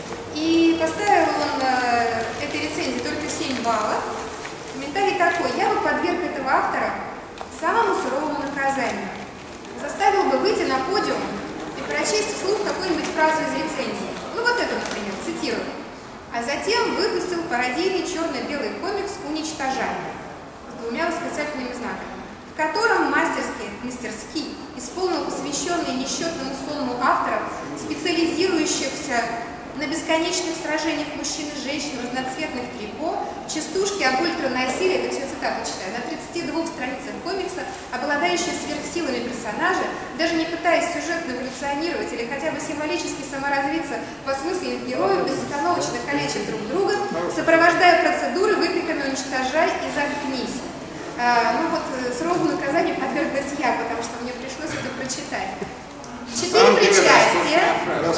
И поставил он э, этой рецензии только семь баллов. Комментарий такой: я бы подверг этого автора самому суровому наказанию. Заставил бы выйти на подиум и прочесть вслух какую-нибудь фразу из рецензии. Ну вот эту, например, цитирую. А затем выпустил пародийный черно-белый комикс «Уничтожание» с двумя восклицательными знаками, в котором мастерски, мастерски исполнил посвященный несчетному сонму авторов, специализирующихся на бесконечных сражениях мужчин и женщин в разноцветных трико, частушки об ультранасилии, это все цитаты читаю, на тридцати двух страницах комикса, обладающие сверхсилами персонажа, даже не пытаясь сюжетно эволюционировать или хотя бы символически саморазвиться по смысле их героев, безостановочно калечат друг друга, сопровождая процедуры выкриками «уничтожай» и «заткнись». А, ну вот, суровому наказанию подверглась я, потому что мне пришлось это прочитать. Четыре причастия,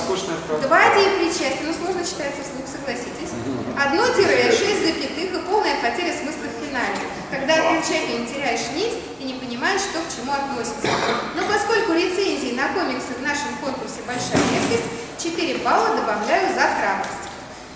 два причастия, ну сложно читается вслух, согласитесь. Одно тире, шесть запятых и полная потеря смысла в финале, когда окончательно теряешь нить и не понимаешь, что к чему относится. Но поскольку рецензии на комиксы в нашем конкурсе большая редкость, четыре балла добавляю за храбрость.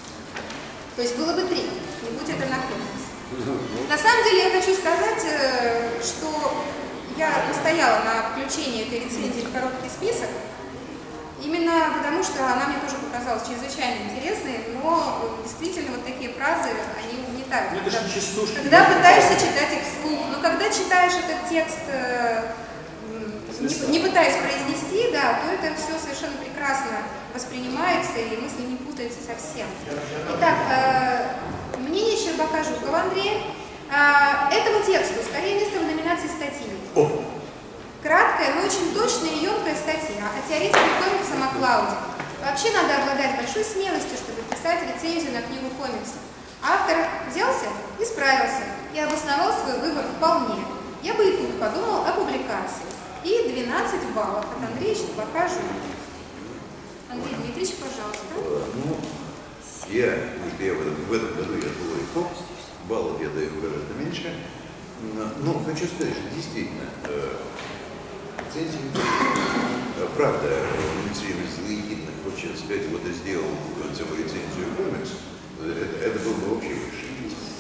То есть было бы три, не будь это на конкурс. На самом деле я хочу сказать, что я настояла на включении этой рецензии в короткий список, именно потому что она мне тоже показалась чрезвычайно интересной, но действительно вот такие фразы, они угнетают. Ну, Когда, частушки, когда пытаешься читать их вслух, но когда читаешь этот текст, э, не, не пытаясь произнести, да, то это все совершенно прекрасно воспринимается и мысли не путаются совсем. Итак, э, мнение Щербака-Жукова Андрея. А, этому тексту скорее место в номинации статьи. О. Краткая, но очень точная и емкая статья о теоретике комикса Маклауде. Вообще надо обладать большой смелостью, чтобы писать рецензию на книгу комикса. Автор взялся и справился, и обосновал свой выбор вполне. Я бы и тут подумал о публикации. И двенадцать баллов от Андрея Щербака-Жукова. Андрей Дмитриевич, пожалуйста. Ну, Я, я в, этом, в этом году я был легко, баллов я даю гораздо меньше. Но хочу сказать, что действительно, рецензия интересна. Правда, Дмитрий Злоединых хочет сказать, вот я сделал целую рецензию комикс, это, это был бы вообще выше.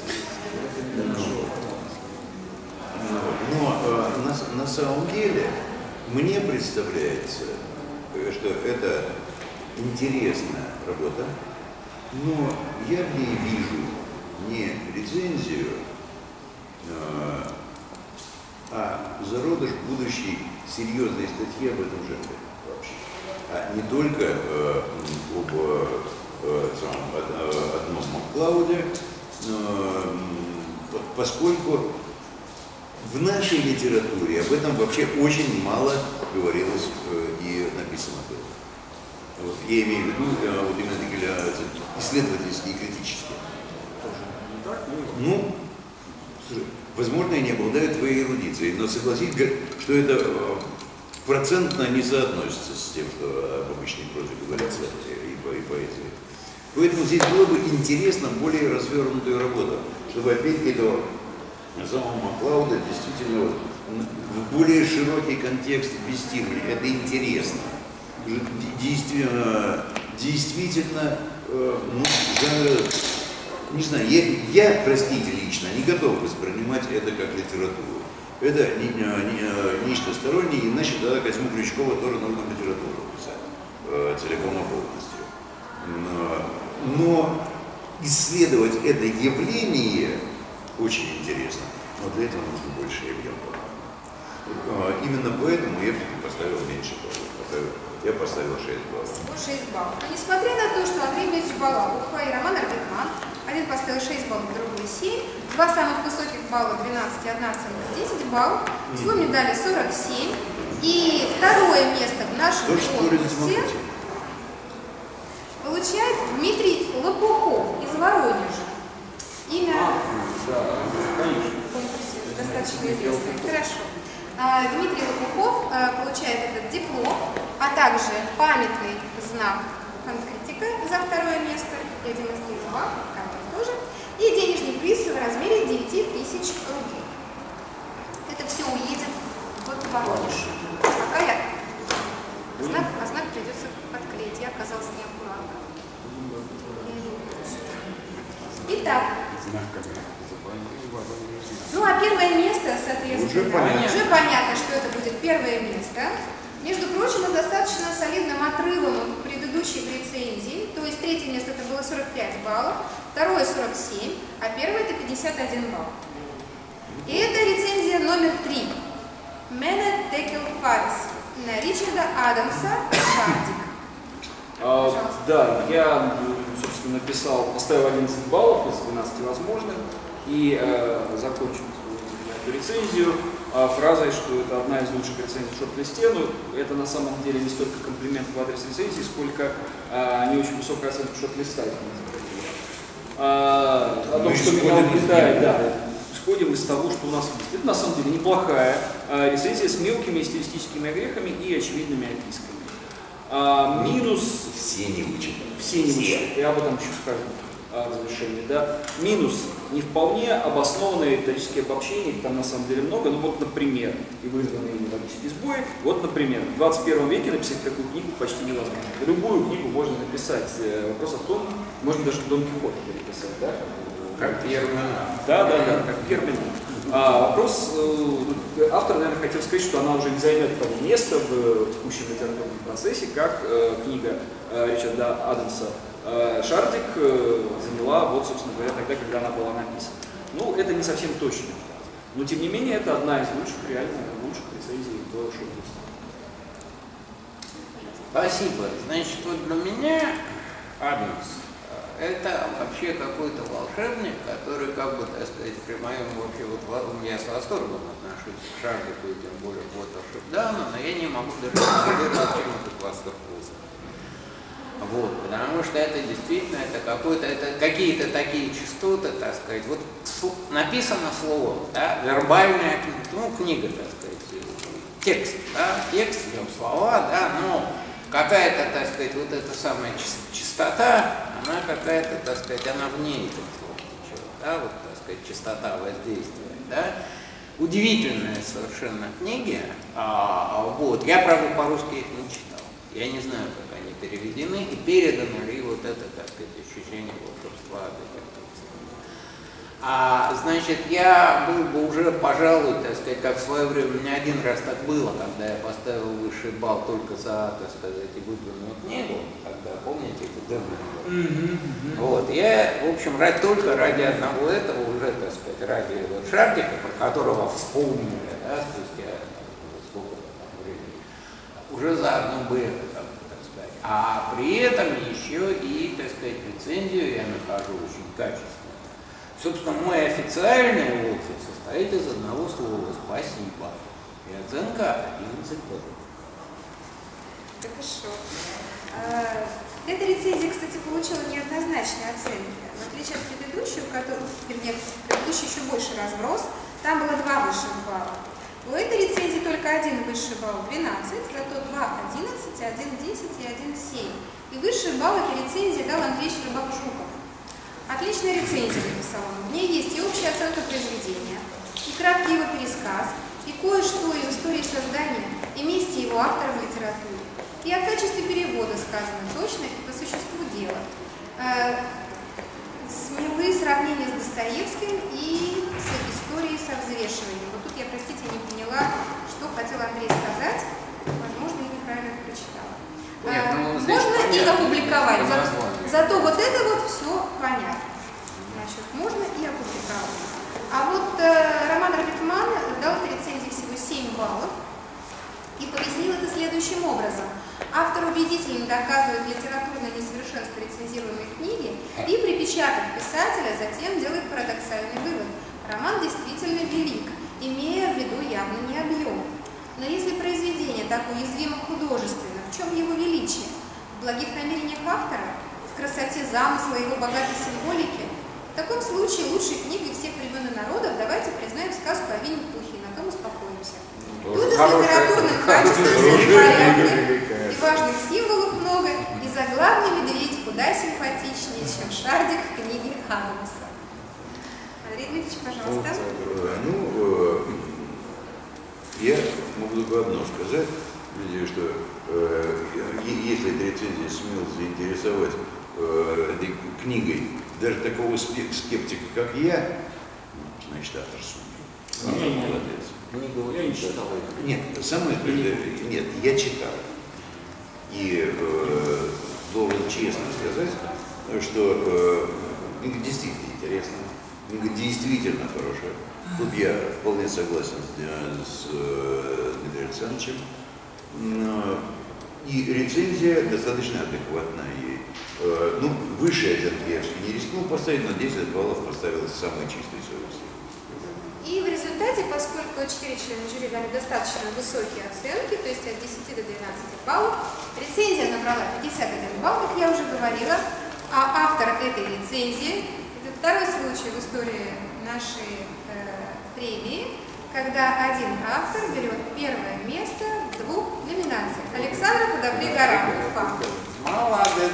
Но э, на, на самом деле мне представляется, что это интересная работа, но я в ней вижу не рецензию, э, а зародыш будущей серьезной статьи об этом жанре вообще. А не только э, об э, самом, од, одном Маклауде, э, поскольку в нашей литературе об этом вообще очень мало говорилось э, и написано было. Вот, я имею в виду э, вот именно такие исследовательские и критические. Ну, слушай, возможно, я не обладаю твоей эрудицией, но согласись, что это э, процентно не соотносится с тем, что об обычной прозе говорится и, по, и поэзии. Поэтому здесь было бы интересно более развернутую работу, чтобы опять-таки до самого Маклауда действительно вот, в более широкий контекст ввести. Это интересно. Действительно, действительно э, ну, жанр, не знаю, я, я, простите, лично не готов воспринимать это как литературу. Это не, не, не, нечто стороннее, иначе тогда Козьму Крючкова тоже нужно литературу писать э, целиком и полностью. Но, но исследовать это явление очень интересно, но для этого нужно больше объем. Именно поэтому я поставил меньше баллов. Я поставил шесть баллов. Всего шесть баллов. Но несмотря на то, что Андрей Ильич Балабухва и Роман Ардекман, один поставил шесть баллов, другой семь, два самых высоких балла двенадцать и одна оценка десять баллов, в сумме дали сорок семь, и второе место в нашем конкурсе получает Дмитрий Лопухов из Воронежа. Имя в конкурсе достаточно известное. Хорошо. Дмитрий Лопухов получает этот диплом, а также памятный знак фанкритика за второе место, я демонстрирую вам, камера тоже, и денежный приз в размере девяти тысяч рублей. Это все уедет в Воронеж. Пока я знак, а знак придется подклеить, я оказалась неаккуратна. Итак. Ну а первое место, соответственно, уже понятно. уже понятно, что это будет первое место. Между прочим, с достаточно солидным отрывом от предыдущих рецензий, то есть третье место это было сорок пять баллов, второе сорок семь, а первое это пятьдесят один балл. И это рецензия номер три. Мене Текел Фарис на Ричарда Адамса «Шардик». А, да, я, собственно, написал, поставил одиннадцать баллов из двенадцати возможных и э, закончил эту рецензию э, фразой, что это одна из лучших рецензий в шорт-листе. Но это на самом деле не столько комплимент в адрес рецензии, сколько э, не очень высокая оценка шорт-листа. А, о том, что меня убеждает, да, исходим из того, что у нас есть. Это на самом деле неплохая э, рецензия с мелкими стилистическими огрехами и очевидными описками. А, минус... Все не учат. Все не учат. Я об этом еще скажу. Разрешение, да. Минус не вполне обоснованные риторические обобщения, их там на самом деле много, ну вот, например, и вызванные ими логические сбои, вот, например, в двадцать первом веке написать такую книгу почти невозможно. Любую книгу можно написать, вопрос в том, можно даже Дон Кихота переписать, да? Как Пьер Менар. Да, да, да, как Пьер Менар. А, вопрос, э, автор, наверное, хотел сказать, что она уже не займет того места в текущем литературном процессе, как э, книга э, Ричарда Адамса «Шардик» заняла, вот, собственно говоря, тогда, когда она была написана. Ну, это не совсем точно. Но, тем не менее, это одна из лучших, реально лучших рецензий в шорт-листе. Спасибо. Значит, вот для меня Адамс – это вообще какой-то волшебник, который, как бы, так сказать, при моем вообще, вот я с восторгом отношусь к Шардику, и тем более к Уотершип Дауну, но я не могу даже контролировать, чем этот восторг вызван. Вот, потому что это действительно это какой-то, это какие-то такие частоты, так сказать. Вот написано слово, да, вербальная книга, ну, книга, так сказать, текст, да, текст, в нем слова, да, но какая-то, так сказать, вот эта самая чистота, она какая-то, так сказать, она в ней, так сказать, течет, да, вот, так сказать, чистота воздействия, да. Удивительные совершенно книги, а, вот, я, правда, по-русски их не читал, я не знаю, как они переведены и передано ли вот это, так сказать, ощущение волшебства. А, значит, я был бы уже, пожалуй, так сказать, как в свое время, у меня один раз так было, когда я поставил высший балл только за, так сказать, выбранную книгу, когда, помните, это Дембельдор. Mm-hmm. Вот, я, в общем, ради, только ради одного этого, уже, так сказать, ради вот Шардика, про которого вспомнили, да, спустя сколько там времени, уже заодно бы это, так, так сказать. А при этом еще и, так сказать, рецензию я нахожу очень качественную. Собственно, мой официальный отзыв состоит из одного слова «спасибо». И оценка одиннадцать баллов. Хорошо. Эта рецензия, кстати, получила неоднозначные оценки. В отличие от предыдущей, у которой, вернее, предыдущий еще больше разброс, там было два высших балла. У этой рецензии только один высший балл двенадцать, зато два одиннадцать, один десять и один семь. И высший балл этой рецензии дал Андрей Щербак-Жуков. Отличная рецензия написал он. В ней есть и общая оценка произведения, и краткий его пересказ, и кое-что из истории создания, и месте его автора в литературе. И о качестве перевода сказано точно и по существу дела. Э, смелые сравнения с Достоевским и с историей со взвешиванием. Вот тут я, простите, не поняла, что хотел Андрей сказать. Возможно, я неправильно это прочитала. Нет, ну, можно и понятно, опубликовать. За, название. зато вот это вот все понятно. Значит, можно и опубликовать. А вот э, Роман Робертман дал этой рецензии всего семь баллов и пояснил это следующим образом. Автор убедительно доказывает литературное несовершенство рецензируемой книги и, припечатав писателя, затем делает парадоксальный вывод. Роман действительно велик, имея в виду явно не объем. Но если произведение так уязвимо художественно, в чем его величие? В благих намерениях автора? В красоте замысла и его богатой символики? В таком случае лучшей книгой всех времен и народов давайте признаем сказку о Винни-Пухе, и на том успокоимся. Тут из литературных качеств все в порядке, и важных символов много, и заглавный медведь куда симпатичнее, чем Шардик в книге Адамса. Андрей Дмитриевич, пожалуйста. Ну, я могу только одно сказать, что э, если эта рецензия смела заинтересовать э, этой книгой даже такого скептика, как я, значит, автор сумел. Не, не, молодец. Книгу я не читал. Нет, самое нет, я читал. И э, должен честно сказать, что э, книга действительно интересная, книга действительно хорошая. Тут я вполне согласен с, с э, Дмитрием Александровичем. И рецензия достаточно адекватная ей. Э, ну, высшие оценки я все-таки не рискнул поставить, но десять баллов поставил с самой чистой совестью. И в результате, поскольку четыре члена жюри дали достаточно высокие оценки, то есть от десяти до двенадцати баллов, рецензия набрала пятьдесят один балл, как я уже говорила, а автор этой рецензии, это второй случай в истории нашей э, премии, когда один автор берет первое место в двух номинациях. Александр Подопли-Гора. Молодец.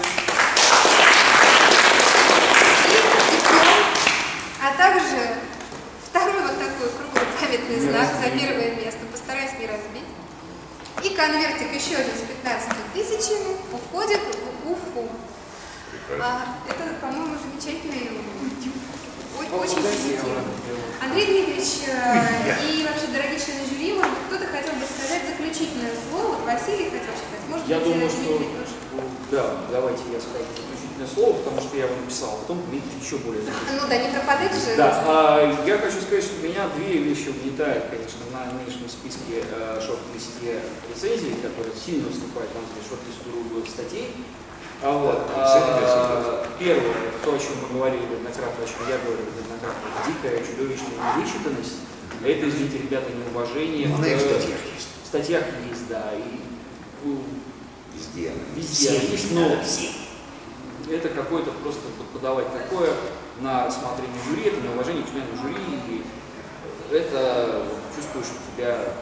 И диплом, а также второй вот такой круглый памятный знак за первое место. Постараюсь не разбить. И конвертик еще один с пятнадцатью тысячами уходит в Уфу. А, это, по-моему, замечательный, очень позитивно. Андрей Дмитриевич э, и вообще, дорогие члены жюри, может, кто-то хотел бы сказать заключительное слово. Вот Василий хотел сказать. Может Я быть, думаю, что Дмитрий тоже. да, давайте я скажу заключительное слово, потому что я его написал, а потом Дмитрий еще более заключительное. Ну да, не пропадать же. Да, а, я хочу сказать, что меня две вещи угнетают, конечно, на нынешнем списке э, шорт-листе рецензий, которые сильно выступают в шорт-листу статей. А вот, а, первое, то, о чем мы говорили неоднократно, о чем я говорил неоднократно, дикая, чудовищная невычитанность. Это, извините, ребята, неуважение. Она и в статьях есть. В статьях есть, да. И, ну, везде. Везде Все есть, но это какое-то просто подавать такое на рассмотрение жюри, это неуважение к членам жюри, и это вот, чувствуешь, что тебя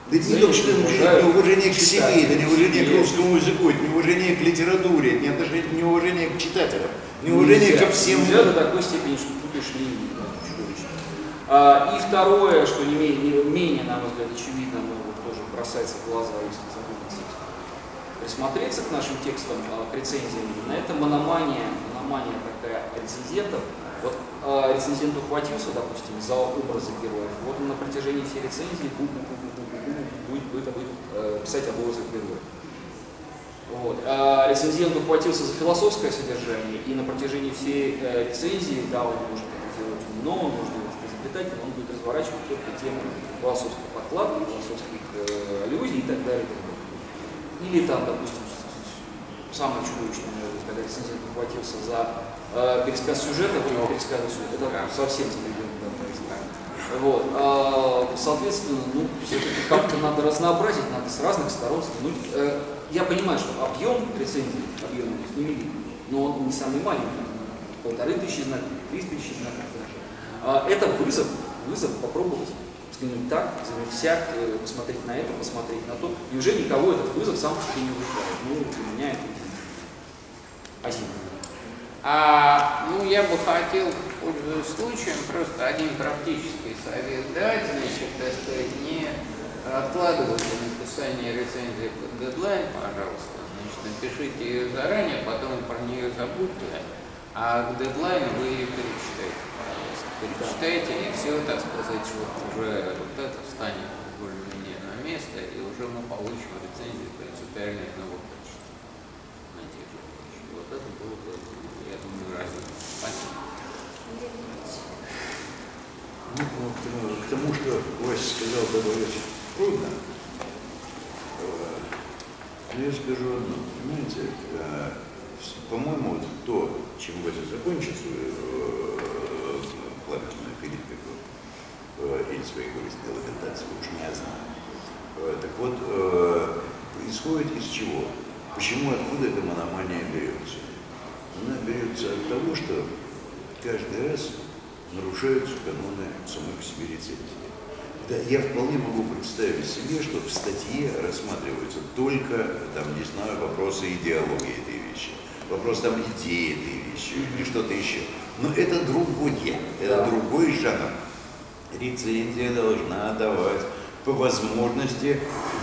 Да это не только что неуважение к себе, это неуважение к русскому языку, это неуважение к литературе, это неуважение к читателям, неуважение нельзя, ко всем. Нельзя до такой степени, что путаешь линии. А, и второе, что не менее, не менее, на мой взгляд, очевидно, но вот тоже бросается в глаза, если задуматься, присмотреться к нашим текстам, к рецензиям, на это мономания, мономания такая рецензентов. Вот э, рецензент ухватился, допустим, за образы героев, вот он на протяжении всей рецензии будет, будет, будет, будет э, писать об образах героев. Вот. А рецензент ухватился за философское содержание, и на протяжении всей э, рецензии, да, он может это делать умно, он может делать это изобретательно, он будет разворачивать только тему философской подкладки, философских э, аллюзий и так далее, и так далее. Или там, допустим, самое чудовищное, когда рецензент ухватился за э, пересказ сюжета, вот пересказывать сюжет, это совсем телевизионный. Вот. А, соответственно, ну, все-таки как-то надо разнообразить, надо с разных сторон взглянуть. Э, я понимаю, что объем рецензий, объем невелик, но он не самый маленький, полторы тысячи знаков, три тысячи знаков даже. А, это вызов, вызов попробовать взглянуть так, взглянуть всяк, посмотреть на это, посмотреть на то. Неужели никого этот вызов сам по себе не увлекает? Ну, для меня это спасибо. А, ну, я бы хотел, пользуясь случаем, просто один практический совет дать, значит, так сказать, не откладывайте написание рецензии под дедлайн, пожалуйста, значит, напишите ее заранее, потом про нее забудьте, а к дедлайну вы ее перечитаете, пожалуйста, перечитайте, и все, так сказать, вот уже вот это встанет более-менее на место, и уже мы получим рецензию принципиально иного качества. Вот это было бы, я думаю, разумно. Спасибо. Ну, к тому, что Вася сказал, добавить трудно. Я скажу одно. Понимаете, по-моему, вот то, чем Вася закончит свою пламенную филиппику или свои горестные ламентации, уж не я знаю. Так вот, происходит из чего? Почему, откуда эта мономания берется? Она берется от того, что каждый раз нарушаются каноны самой по себе рецензии. Да, я вполне могу представить себе, что в статье рассматриваются только, там, не знаю, вопросы идеологии этой вещи, вопрос там идеи этой вещи или что-то еще. Но это другое, это да. Другой жанр. Рецензия должна давать по возможности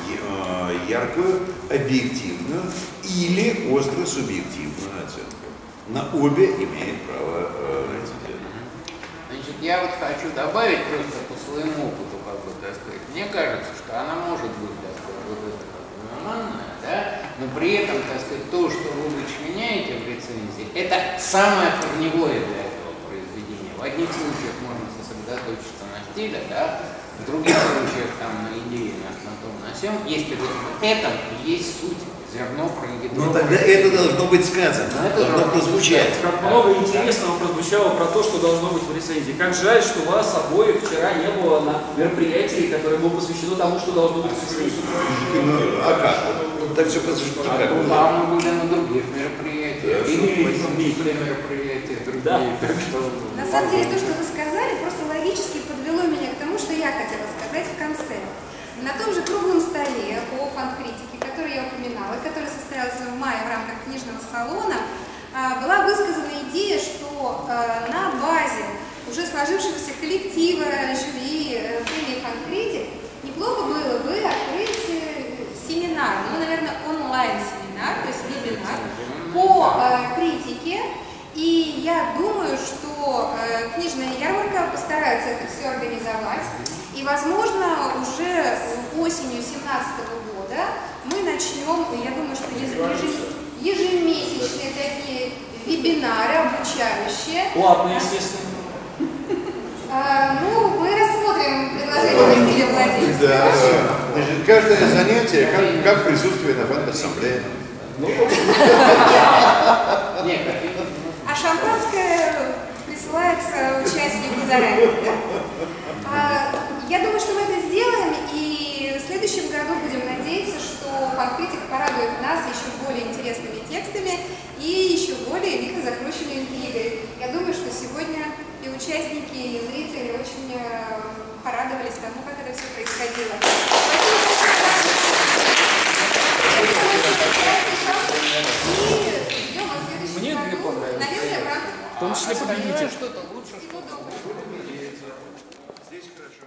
яркую, объективную или остро-субъективную оценку. На обе имеет право рецензент. Значит, я вот хочу добавить просто по своему опыту, как бы, так сказать, мне кажется, что она может быть, так сказать, вот это как бы нормальная, да, но при этом, так сказать, то, что вы вычленяете в рецензии, это самое корневое для этого произведения. В одних случаях можно сосредоточиться на стиле, да, в других случаях там на идее, на, на том, на сём, если вот в этом есть суть, зерно проведено. Ну тогда это должно быть сказано, это должно прозвучать. Как много интересного прозвучало про то, что должно быть в рецензии. Как жаль, что вас обоих вчера не было на мероприятии, которое было посвящено тому, что должно быть в рецензии. Ну, а как? Так все посвящено. А как? А мы были на других мероприятиях. И были мероприятия другие. Да. Так что... На самом деле, то, что вы сказали, просто логически подвело меня к тому, что я хотела сказать в конце. На том же круглом столе о фан-критике, который я упоминала, который состоялся в мае в рамках книжного салона, была высказана идея, что на базе уже сложившегося коллектива, жюри, премии фан-критик неплохо было бы открыть семинар, ну, наверное, онлайн-семинар, то есть вебинар по критике. И я думаю, что книжная ярмарка постарается это все организовать. И, возможно, уже осенью две тысячи семнадцатого года мы начнем, я думаю, что ежемесячные такие вебинары обучающие. Платно, естественно. А, ну, мы рассмотрим предложение Василия Владимировича. Да, значит, каждое занятие, как, как присутствие на фан-ассамблее. А шампанское присылается участнику заранее. А, я думаю, что мы это сделаем, и в следующем году будем надеяться, что фан-критик порадует нас еще более интересными текстами и еще более лихо закрученной интригой. Я думаю, что сегодня и участники, и зрители очень порадовались тому, как это все происходило. Спасибо. том числе победитель. Что-то лучше. Всего доброго. Здесь хорошо.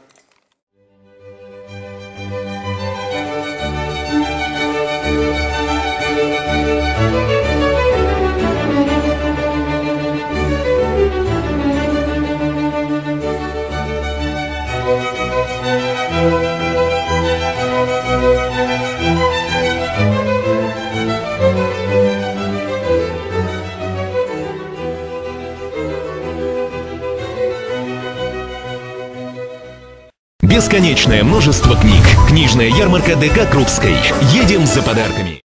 Бесконечное множество книг. Книжная ярмарка ДК Крупской. Едем за подарками.